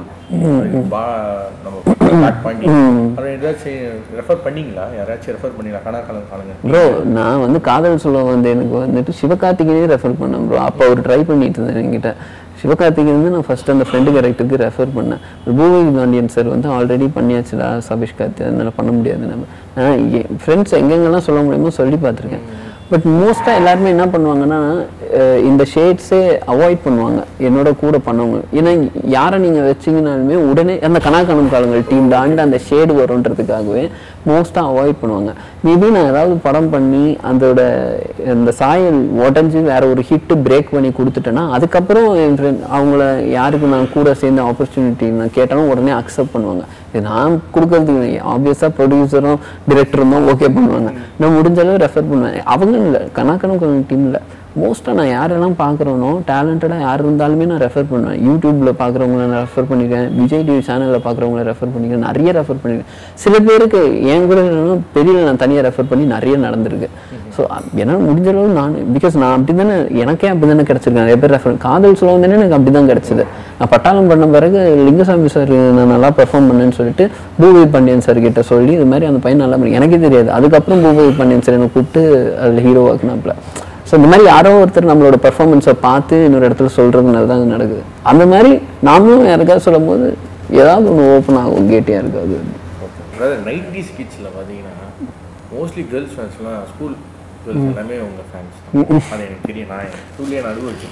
Speaker 2: பா நம்ம பேக் பண்ணி அதை ஏதாச்சும் ரெஃபர் பண்ணிங்களா? யாராச்சும் ரெஃபர் பண்ணிங்களா கனாக்காலம் காலங்கள்?
Speaker 1: ப்ரோ நான் வந்து காதல் சொல்ல வந்து எனக்கு வந்துட்டு சிவகார்த்திகேயனே ரெஃபர் பண்ணேன் ப்ரோ. அப்போ அவர் ட்ரை பண்ணிட்டு இருந்தேன் என்கிட்ட. சிவகார்த்திகேயன் வந்து நான் ஃபஸ்ட்டு அந்த ஃப்ரெண்டு கேரக்டருக்கு ரெஃபர் பண்ணேன். பூவி காண்டியன் சார் வந்து ஆல்ரெடி பண்ணியாச்சுடா சபீஷ் கார்த்தி, அதனால பண்ண முடியாது. நம்ம நான் ஃப்ரெண்ட்ஸ் எங்கெங்கெல்லாம் சொல்ல முடியுமோ சொல்லி பார்த்துருக்கேன். பட் மோஸ்ட்டாக எல்லாருமே என்ன பண்ணுவாங்கன்னா இந்த ஷேட்ஸே அவாய்ட் பண்ணுவாங்க என்னோட கூட பண்ணவங்க. ஏன்னா யாரை நீங்கள் வச்சிங்கனாலுமே உடனே அந்த கனாக்கணம் காலங்கள் டீம் தாண்டி அந்த ஷேடு வரும்ன்றதுக்காகவே மோஸ்ட்டாக அவாய்ட் பண்ணுவாங்க. மேபி நான் ஏதாவது படம் பண்ணி அதோட அந்த சாயல் உடஞ்சி வேற ஒரு ஹிட்டு பிரேக் பண்ணி கொடுத்துட்டேன்னா அதுக்கப்புறம் என் ஃப்ரெண்ட் அவங்கள யாருக்கு நான் கூட சேர்ந்த ஆப்பர்ச்சுனிட்டி நான் கேட்டாலும் உடனே அக்செப்ட் பண்ணுவாங்க. இது நான் கொடுக்கறதுக்கு ஆப்வியஸாக ப்ரொடியூசரும் டிரெக்டரும் தான் ஓகே பண்ணுவாங்க. நான் முடிஞ்சளவு ரெஃபர் பண்ணுவேன். அவங்க இல்லை கனாக்கணம் டீமில் மோஸ்ட்டாக நான் யாரெல்லாம் பார்க்குறேனோ டேலண்டடாக யார் இருந்தாலுமே நான் ரெஃபர் பண்ணுவேன். யூடியூப்பில் பார்க்குறவங்கள நான் ரெஃபர் பண்ணியிருக்கேன், விஜய் டிவி சேனலில் பார்க்குறவங்கள ரெஃபர் பண்ணியிருக்கேன், நிறைய ரெஃபர் பண்ணியிருக்கேன். சில பேருக்கு என் கூட பெரிய நான் தனியாக ரெஃபர் பண்ணி நிறைய நடந்திருக்கு. ஸோ என்னால் முடிஞ்ச அளவு நான் பிகாஸ் நான் அப்படி தானே எனக்கே அப்படி தானே கிடச்சிருக்கேன். நிறைய பேர் ரெஃபர் காதல் சொல்ல வந்தேனே எனக்கு அப்படி தான் கிடச்சிது. நான் பட்டாளம் பண்ண பிறகு லிங்கசாமி சார் நான் நல்லா பெர்ஃபார்ம் பண்ணேன்னு சொல்லிட்டு பூவி பாண்டியன் சார் கிட்ட சொல்லி இது மாதிரி அந்த பையன் நல்லா பண்ணி எனக்கே தெரியாது. அதுக்கப்புறம் பூவி பாண்டியன் சார் என்னை கூப்பிட்டு அதில் ஹீரோவாக்குனாப்புல. ஸோ இந்த மாதிரி யாரோ ஒருத்தர் நம்மளோட பெர்ஃபார்மன்ஸை பார்த்து இன்னொரு இடத்துல சொல்கிறதுனால தான் அது நடக்குது. அந்த மாதிரி நாமளும் யாருக்காவது சொல்லும் போது ஏதாவது ஒன்று ஓப்பன் ஆகும், கேட்டியாக இருக்காது.
Speaker 2: அதாவது நைன்டிஸ் கிட்ஸில் பார்த்தீங்கன்னா மோஸ்ட்லி கேர்ள்ஸ் ஃபேன்ஸ்லாம் ஸ்கூல் கேர்ள்ஸ் எல்லாமே உங்கள் ஃபேன்ஸ் தான். அது எனக்கு தெரியும், நான் ஸ்கூல்லேயே நான் அனுபவிச்சேன்.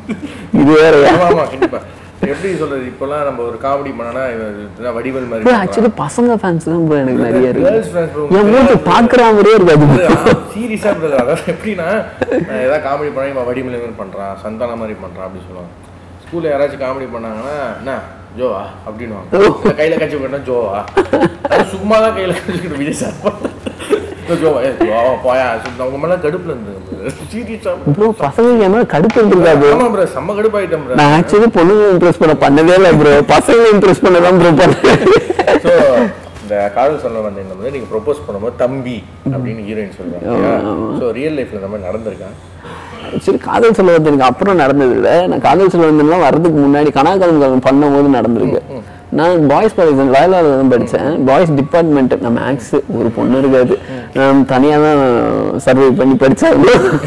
Speaker 2: இது வேறு ஆமாம் கண்டிப்பாக. எப்படி சொல்றது, இப்போலாம் நம்ம ஒரு காமெடி பண்ணனா வடிவல் மாதிரி
Speaker 1: ஆக்சுவலி பசங்க ஃபேன்ஸ் தான் ப்ரோ எனக்கு நிறைய இருக்கு. கேர்ள்ஸ் ஃபேன்ஸ் ப்ரோ என் மூஞ்சி பார்க்குற மாதிரியே இருக்காது
Speaker 2: சீரியஸாக ப்ரோ. அதாவது எப்படின்னா ஏதாவது காமெடி பண்ணி இவன் வடிவல் மாதிரி பண்ணுறான், சந்தான மாதிரி பண்ணுறான் அப்படின்னு சொல்லுவாங்க. ஸ்கூலில் யாராச்சும் காமெடி பண்ணாங்கன்னா என்ன ஜோவா அப்படின்வாங்க. கையில் கட்சி பண்ணா ஜோவா, அது சும்மா தான் கையில் கட்சிக்கிட்டு விஜய் சார் ஜோவா போயா உங்க மேலே கடுப்புல இருந்தது சீரியஸா ப்ரோ. பசங்க என்ன கடுப்பு இருந்திருக்காது. ஆமா ப்ரோ செம்ம கடுப்பாயிட்டேன் ப்ரோ. நான் ஆக்சுவலி பொண்ணுங்க இம்ப்ரெஸ் பண்ண பண்ணவே இல்லை ப்ரோ, பசங்க இம்ப்ரெஸ் பண்ண தான் ப்ரோ பண்ணேன். ஸோ இந்த காதல் சொல்ல வந்தீங்கன்னா நீங்கள் ப்ரொப்போஸ் பண்ணும்போது தம்பி அப்படின்னு ஹீரோயின் சொல்லுவாங்க. ஸோ ரியல் லைஃப்ல இந்த மாதிரி நடந்திருக்கேன். ஆக்சுவலி காதல் சொல்ல வந்து எனக்கு அப்புறம் நடந்தது இல்லை. நான் காதல் சொல்ல வந்ததுலாம் வர்றதுக்கு முன்னாடி கனாகாதல் பண்ணும் போது நடந்திருக்கு. நான் பாய்ஸ் காலேஜ் வயலாவில் தான் படித்தேன். பாய்ஸ் டிபார்ட்மெண்ட் நம்ம மேக்ஸ் ஒரு பொண்ணு இருக்காது, நான் தனியாக தான் சர்வை பண்ணி படித்தேன்.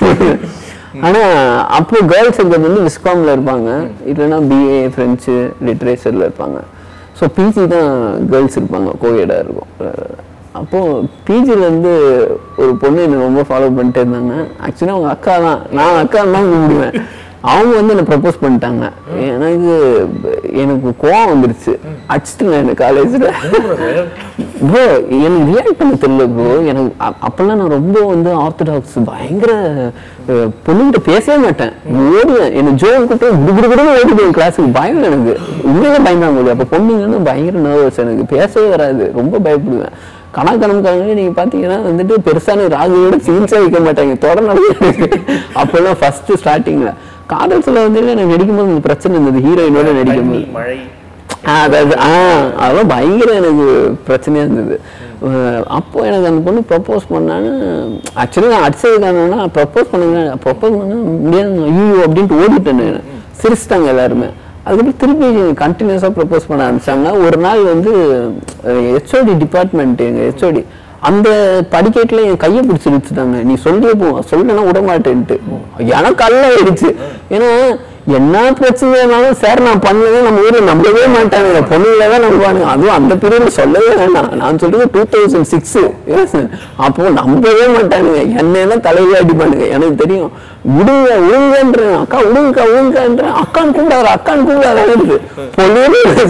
Speaker 2: ஆனால் அப்போ கேர்ள்ஸ் இருக்கிறது வந்து விஸ்காமில் இருப்பாங்க, இல்லைன்னா பிஏ ஃப்ரெஞ்சு லிட்ரேச்சரில் இருப்பாங்க. ஸோ
Speaker 1: ஸோ பிஜி தான் கேர்ள்ஸ் இருப்பாங்க, கோஎடாக இருக்கும். அப்போது பிஜிலேருந்து ஒரு பொண்ணு என்னை ரொம்ப ஃபாலோ பண்ணிட்டே இருந்தாங்க. ஆக்சுவலாக அவங்க அக்கா தான், நான் அக்கா தான் கூப்பிடுவேன். அவங்க வந்து என்னை ப்ரப்போஸ் பண்ணிட்டாங்க. எனக்கு எனக்கு கோவம் வந்துருச்சு, அடிச்சுட்டு எனக்கு காலேஜில். ப்ரோ எனக்கு ரியாக்ட் பண்ண தெரியல ப்ரோ. எனக்கு அப்போல்லாம் நான் ரொம்ப வந்து ஆர்த்தடாக்ஸ், பயங்கர பொண்ணுகிட்ட பேசவே மாட்டேன், ஓடுவேன். என்னை ஜோன் கூட்டு குடு குடு ஓடுவேன் கிளாஸுக்கு. பயம் எனக்கு உண்மையிலே பயந்தான் முடியும். அப்போ பொண்ணுங்கன்னா பயங்கர நர்வஸ், எனக்கு பேசவே வராது, ரொம்ப பயப்படுவேன். கணக்கணக்காரங்களே நீங்கள் பார்த்தீங்கன்னா வந்துட்டு பெருசான ராகுவோட சிகிச்சை வைக்க மாட்டாங்க, தொடர்ந்து. அப்போல்லாம் ஃபர்ஸ்ட் ஸ்டார்டிங்கில் காதல் சொல்ல வந்து எனக்கு நடிக்கும்போது இந்த பிரச்சனை இருந்தது, ஹீரோயினோட நடிக்கும்போது. அதாவது ஆ அதெல்லாம் பயங்கர எனக்கு பிரச்சனையாக இருந்தது. அப்போ எனக்கு அந்த பொண்ணு ப்ரப்போஸ் பண்ணான்னு, ஆக்சுவலி நான் அடிச்சதுக்கானா ப்ரப்போஸ் பண்ணுங்க, ப்ரப்போஸ் பண்ண முடியாது ஐயோ அப்படின்ட்டு ஓடிட்டேன். சிரிச்சிட்டாங்க எல்லாருமே. அதுக்கப்புறம் திருப்பி கண்டினியூஸாக ப்ரப்போஸ் பண்ண ஆரம்பிச்சாங்க. ஒரு நாள் வந்து ஹெச்ஓடி டிபார்ட்மெண்ட், எங்கள் ஹெச்ஓடி அந்த படிக்கட்டில் என் கையை பிடிச்சி இழுத்துட்டாங்க. நீ சொல்லியே போ, சொல்லனா விட மாட்டேன்ட்டு. எனக்கு அல்ல ஆயிடுச்சு. ஏன்னா என்ன பிரச்சனைனாலும் சார் நான் பண்ணவே நம்ம ஊரில் நம்பவே மாட்டாங்க, பொண்ணுங்கள தான் நம்புவாங்க. அதுவும் அந்த பீரியட்ல சொல்லவே வேண்டாம். நான் சொல்றது டூ தௌசண்ட் சிக்ஸ் அப்போ நம்பவே மாட்டானுங்க, என்னெல்லாம் தலையில அடிப்பானுங்க. எனக்கு தெரியும், விடுங்க விடுங்கன்ற, அக்கா விடுங்கக்கா விடுங்கன்ற, அக்கான்னு கூப்பிடாத அக்கான்னு கூப்பிடாது பொண்ணு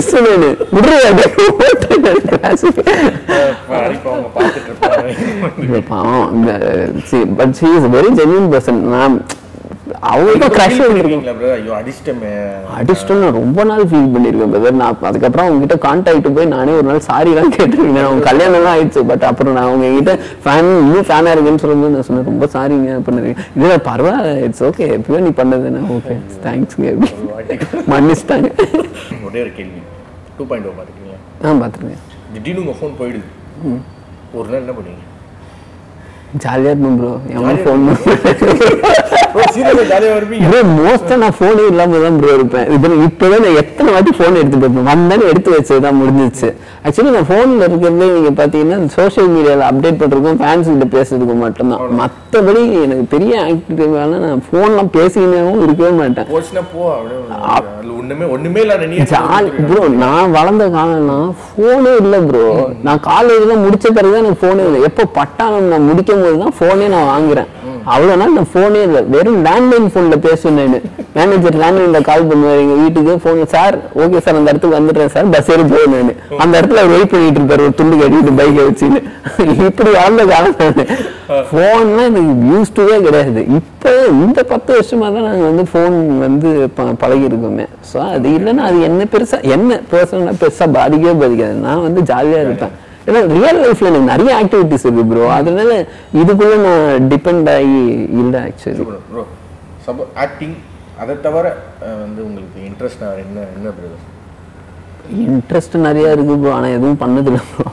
Speaker 1: but she is very genuine person. நான் அவங்களுக்கு கிரஷ் அடிச்சிட்டோன்னு ரொம்ப நாள் ஃபீல் பண்ணியிருக்கேன் பிரதர். நான் அதுக்கப்புறம் அவங்க கிட்ட கான்டாக்ட் போய் நானே ஒரு நாள் சாரிலாம் கேட்டிருக்கேன். அவங்க கல்யாணம்லாம் ஆயிடுச்சு. பட் அப்புறம் நான் அவங்க கிட்ட ஃபேன் இன்னும் ஃபேனாக இருக்குன்னு சொல்லும்போது நான் சொன்னேன் ரொம்ப சாரிங்க பண்ணுறீங்க. இல்லை பரவாயில்ல, இட்ஸ் ஓகே, எப்பயும் நீ பண்ணதுன்னா ஓகே தேங்க்ஸ்ங்க எப்படி மன்னிச்சிட்டாங்க.
Speaker 2: ஒரே ஒரு கேள்வி, டூ பாயிண்ட் ஓ பார்த்துருக்கீங்களா?
Speaker 1: ஆ பார்த்துருக்கேன்.
Speaker 2: திடீர்னு உங்கள் ஃபோன் போயிடுது, ஒரு நாள் என்ன பண்ணுவீங்க?
Speaker 1: ஜாலியாக இருப்பேன் ப்ரோ. எவன் ஃபோன்
Speaker 2: ஜாலியாக இருப்பீங்க
Speaker 1: ப்ரோ. மோஸ்ட்டாக நான் ஃபோனே இல்லாமல் தான் ப்ரோ இருப்பேன். இப்போ இப்போதான் நான் எத்தனை வாட்டி ஃபோன் எடுத்து பார்ப்பேன், வந்தாலும் எடுத்து வச்சது தான் முடிஞ்சிச்சு. ஆக்சுவலி நான் ஃபோனில் இருக்கிறதே நீங்கள் பார்த்தீங்கன்னா சோஷியல் மீடியாவில் அப்டேட் பண்ணுறதுக்கும் ஃபேன்ஸ் கிட்ட பேசுறதுக்கும் மட்டும்தான். மற்றபடி எனக்கு பெரிய ஆக்டிவான நான் ஃபோன்லாம் பேசிக்கினாவும் இருக்கவே மாட்டேன். ப்ரோ நான் வளர்ந்த காலம்லாம் ஃபோனே இல்லை ப்ரோ. நான் காலேஜ்லாம் முடிச்ச பிறகு தான் எனக்கு ஃபோனே இல்லை. எப்போ பட்டாளம் நான் முடிக்கும் போது தான் ஃபோனே நான் வாங்குறேன். அவ்வளோ நாள் நான் ஃபோனே இல்லை, வெறும் லேண்ட்லைன் ஃபோனில் பேசுவேன். மேனேஜர் லேண்ட்லைனில் கால் பண்ணுவார் எங்கள் வீட்டுக்கு. ஃபோன் சார் ஓகே சார் அந்த இடத்துக்கு வந்துடுறேன் சார், பஸ் ஏறி போவேன். நான் அந்த இடத்துல அவர் வெயிட் பண்ணிட்டு இருப்பார் ஒரு துண்டு கட்டிட்டு பைக்கை வச்சுன்னு. இப்படி வாழ்ந்த காலம் நான் ஃபோன்லாம் எனக்கு யூஸ்டுவே கிடையாது. இப்போ இந்த பத்து வருஷமா தான் நாங்கள் வந்து ஃபோன் வந்து பழகி இருக்கோமே. ஸோ அது இல்லைன்னா அது என்ன பெருசாக என்ன பர்சனலாக பெருசாக பாதிக்கவே பாதிக்காது. நான் வந்து ஜாலியாக இருப்பேன். ஏன்னா ரியல் லைஃப்ல எனக்கு நிறைய ஆக்டிவிட்டிஸ் இருக்கு ப்ரோ. அதனால இதுக்குள்ள நான் டிபெண்ட் ஆகி இல்லை ஆக்சுவலி.
Speaker 2: ப்ரோ சப்போ ஆக்டிங் அதை தவிர வந்து உங்களுக்கு இன்ட்ரெஸ்ட் என்ன என்ன ப்ரோ?
Speaker 1: இன்ட்ரெஸ்ட் நிறைய இருக்கு ப்ரோ, ஆனால் எதுவும் பண்ணதில்லை ப்ரோ.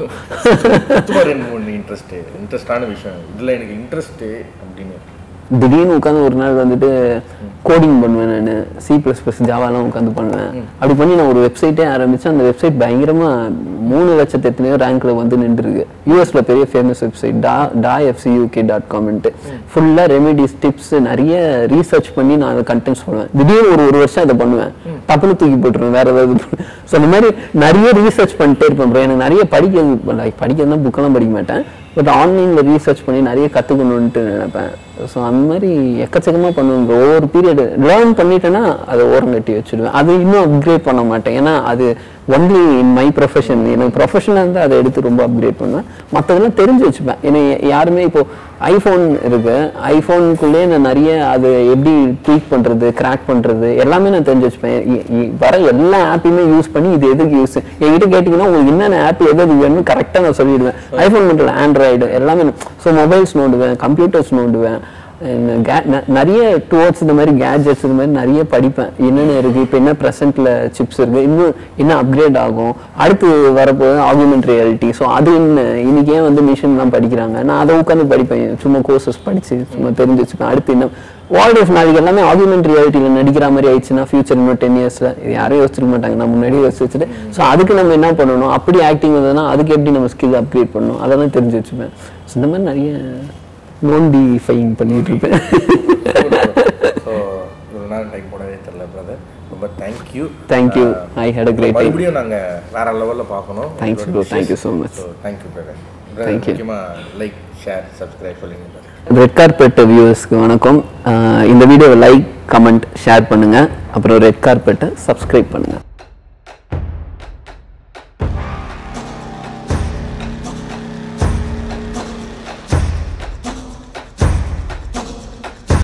Speaker 2: இன்ட்ரெஸ்ட் இன்ட்ரெஸ்டான விஷயம் இதில் எனக்கு இன்ட்ரெஸ்ட் அப்படின்னு
Speaker 1: திடீர்னு உட்காந்து ஒரு நாள் வந்துட்டு கோடிங் பண்ணுவேன். நான் சி ப்ளஸ் ப்ளஸ் ஜாவாலாம் உட்காந்து பண்ணுவேன். அப்படி பண்ணி நான் ஒரு வெப்சைட்டே ஆரம்பித்தேன். அந்த வெப்சைட் பயங்கரமாக மூணு லட்சத்து எத்தனையோ ரேங்க்கில் வந்து நின்றுருக்கு. யூஎஸில் பெரிய ஃபேமஸ் வெப்சைட் டா டா எஃப்சியூகே டாட் காம்ன்ட்டு ஃபுல்லாக ரெமிடிஸ் டிப்ஸ் நிறைய ரீசர்ச் பண்ணி நான் அதை கண்டென்ட்ஸ் பண்ணுவேன். திடீர்னு ஒரு ஒரு வருஷம் அதை பண்ணுவேன், டப்புனு தூக்கி போட்டுருவேன் வேறு ஏதாவது. ஸோ அந்த மாதிரி நிறைய ரீசர்ச் பண்ணிட்டே இருப்பேன் ப்ரோ. எனக்கு நிறைய படிக்கிறது லைக் படிக்கிறதுனா புக்கெல்லாம் படிக்க மாட்டேன், பட் ஆன்லைனில் ரீசர்ச் பண்ணி நிறைய கற்றுக்கணுன்ட்டு நினைப்பேன். ஸோ அந்த மாதிரி எக்கச்சக்கமாக பண்ணுவேன். ஒவ்வொரு பீரியடு லேர்ன் பண்ணிட்டேன்னா அதை ஓரம் கட்டி வச்சுடுவேன். அது இன்னும் அப்கிரேட் பண்ண மாட்டேன். ஏன்னா அது ஒன்லி இன் மை ப்ரொஃபஷன். எனக்கு ப்ரொஃபஷனாக இருந்தால் அதை எடுத்து ரொம்ப அப்கிரேட் பண்ணுவேன். மற்றதெல்லாம் தெரிஞ்சு வச்சுப்பேன். ஏன்னா யாருமே இப்போது ஐஃபோன் இருக்குது, ஐஃபோனுக்குள்ளேயே நான் நிறைய அது எப்படி ட்வீட் பண்ணுறது கிராக் பண்ணுறது எல்லாமே நான் தெரிஞ்சு வச்சுப்பேன். வர எல்லா ஆப்பையுமே யூஸ் பண்ணி இது எதுக்கு யூஸ் என்கிட்ட கேட்டிங்கன்னா உங்களுக்கு என்னென்ன ஆப் எது எது வேணும்னு கரெக்டாக நான் சொல்லிவிடுவேன். ஐஃபோன் மட்டும் ஆண்ட்ராய்டு எல்லாமே. ஸோ மொபைல்ஸ் நோண்டுவேன், கம்ப்யூட்டர்ஸ் நோண்டுவேன், நிறைய டுவர்ட்ஸ் இந்த மாதிரி கேட்ஜெட்ஸ் இந்த மாதிரி நிறைய படிப்பேன். என்னென்ன இருக்குது, இப்போ என்ன ப்ரெசென்ட்டில் சிப்ஸ் இருக்குது, இன்னும் என்ன அப்கிரேட் ஆகும், அடுத்து வரப்போது ஆகுமெண்ட் ரியாலிட்டி. ஸோ அது என்ன இன்றைக்கி ஏன் வந்து மிஷின்லாம் படிக்கிறாங்க, நான் அதை உட்காந்து படிப்பேன். சும்மா கோர்சஸ் படித்து சும்மா தெரிஞ்சு வச்சுப்பேன். அடுத்து என்ன வேர்ல்ட் ஆஃப் நாளைக்கு எல்லாமே ஆகுமெண்ட் ரியாலிட்டியில் நடிக்கிற மாதிரி ஆயிடுச்சுன்னா ஃபியூச்சர் இன்னும் டென் இயர்ஸில் யாரும் யோசிச்சிருக்க மாட்டாங்க, நான் முன்னாடியே யோசிச்சு வச்சுட்டு. ஸோ அதுக்கு நம்ம என்ன பண்ணணும், அப்படி ஆக்டிங் வந்ததுன்னா அதுக்கு எப்படி நம்ம ஸ்கில் அப்கிரேட் பண்ணணும் அதெல்லாம் தெரிஞ்சு வச்சுப்பேன். ஸோ இந்த மாதிரி நிறைய நோண்டிஃபைங் பண்ணிட்டு இருப்பேன்.
Speaker 2: ஸோ நான் தான் டைம் போடவே தெரியல பிரதர். ரொம்ப thank you.
Speaker 1: Thank you. I had a great time.
Speaker 2: மறுபடியும் நாங்கள் வேற லெவலில் பார்க்கணும்.
Speaker 1: Thanks bro. Thank you so much.
Speaker 2: Thank you brother.
Speaker 1: Thank you.
Speaker 2: முக்கியமாக லைக் ஷேர் சப்ஸ்கிரைப் பண்ணுங்க.
Speaker 1: ரெட் கார்பெட் வியூவர்ஸ்க்கு வணக்கம். இந்த வீடியோவை லைக் கமெண்ட் ஷேர் பண்ணுங்கள். அப்புறம் ரெட் கார்பெட்டை சப்ஸ்கிரைப் பண்ணுங்கள்.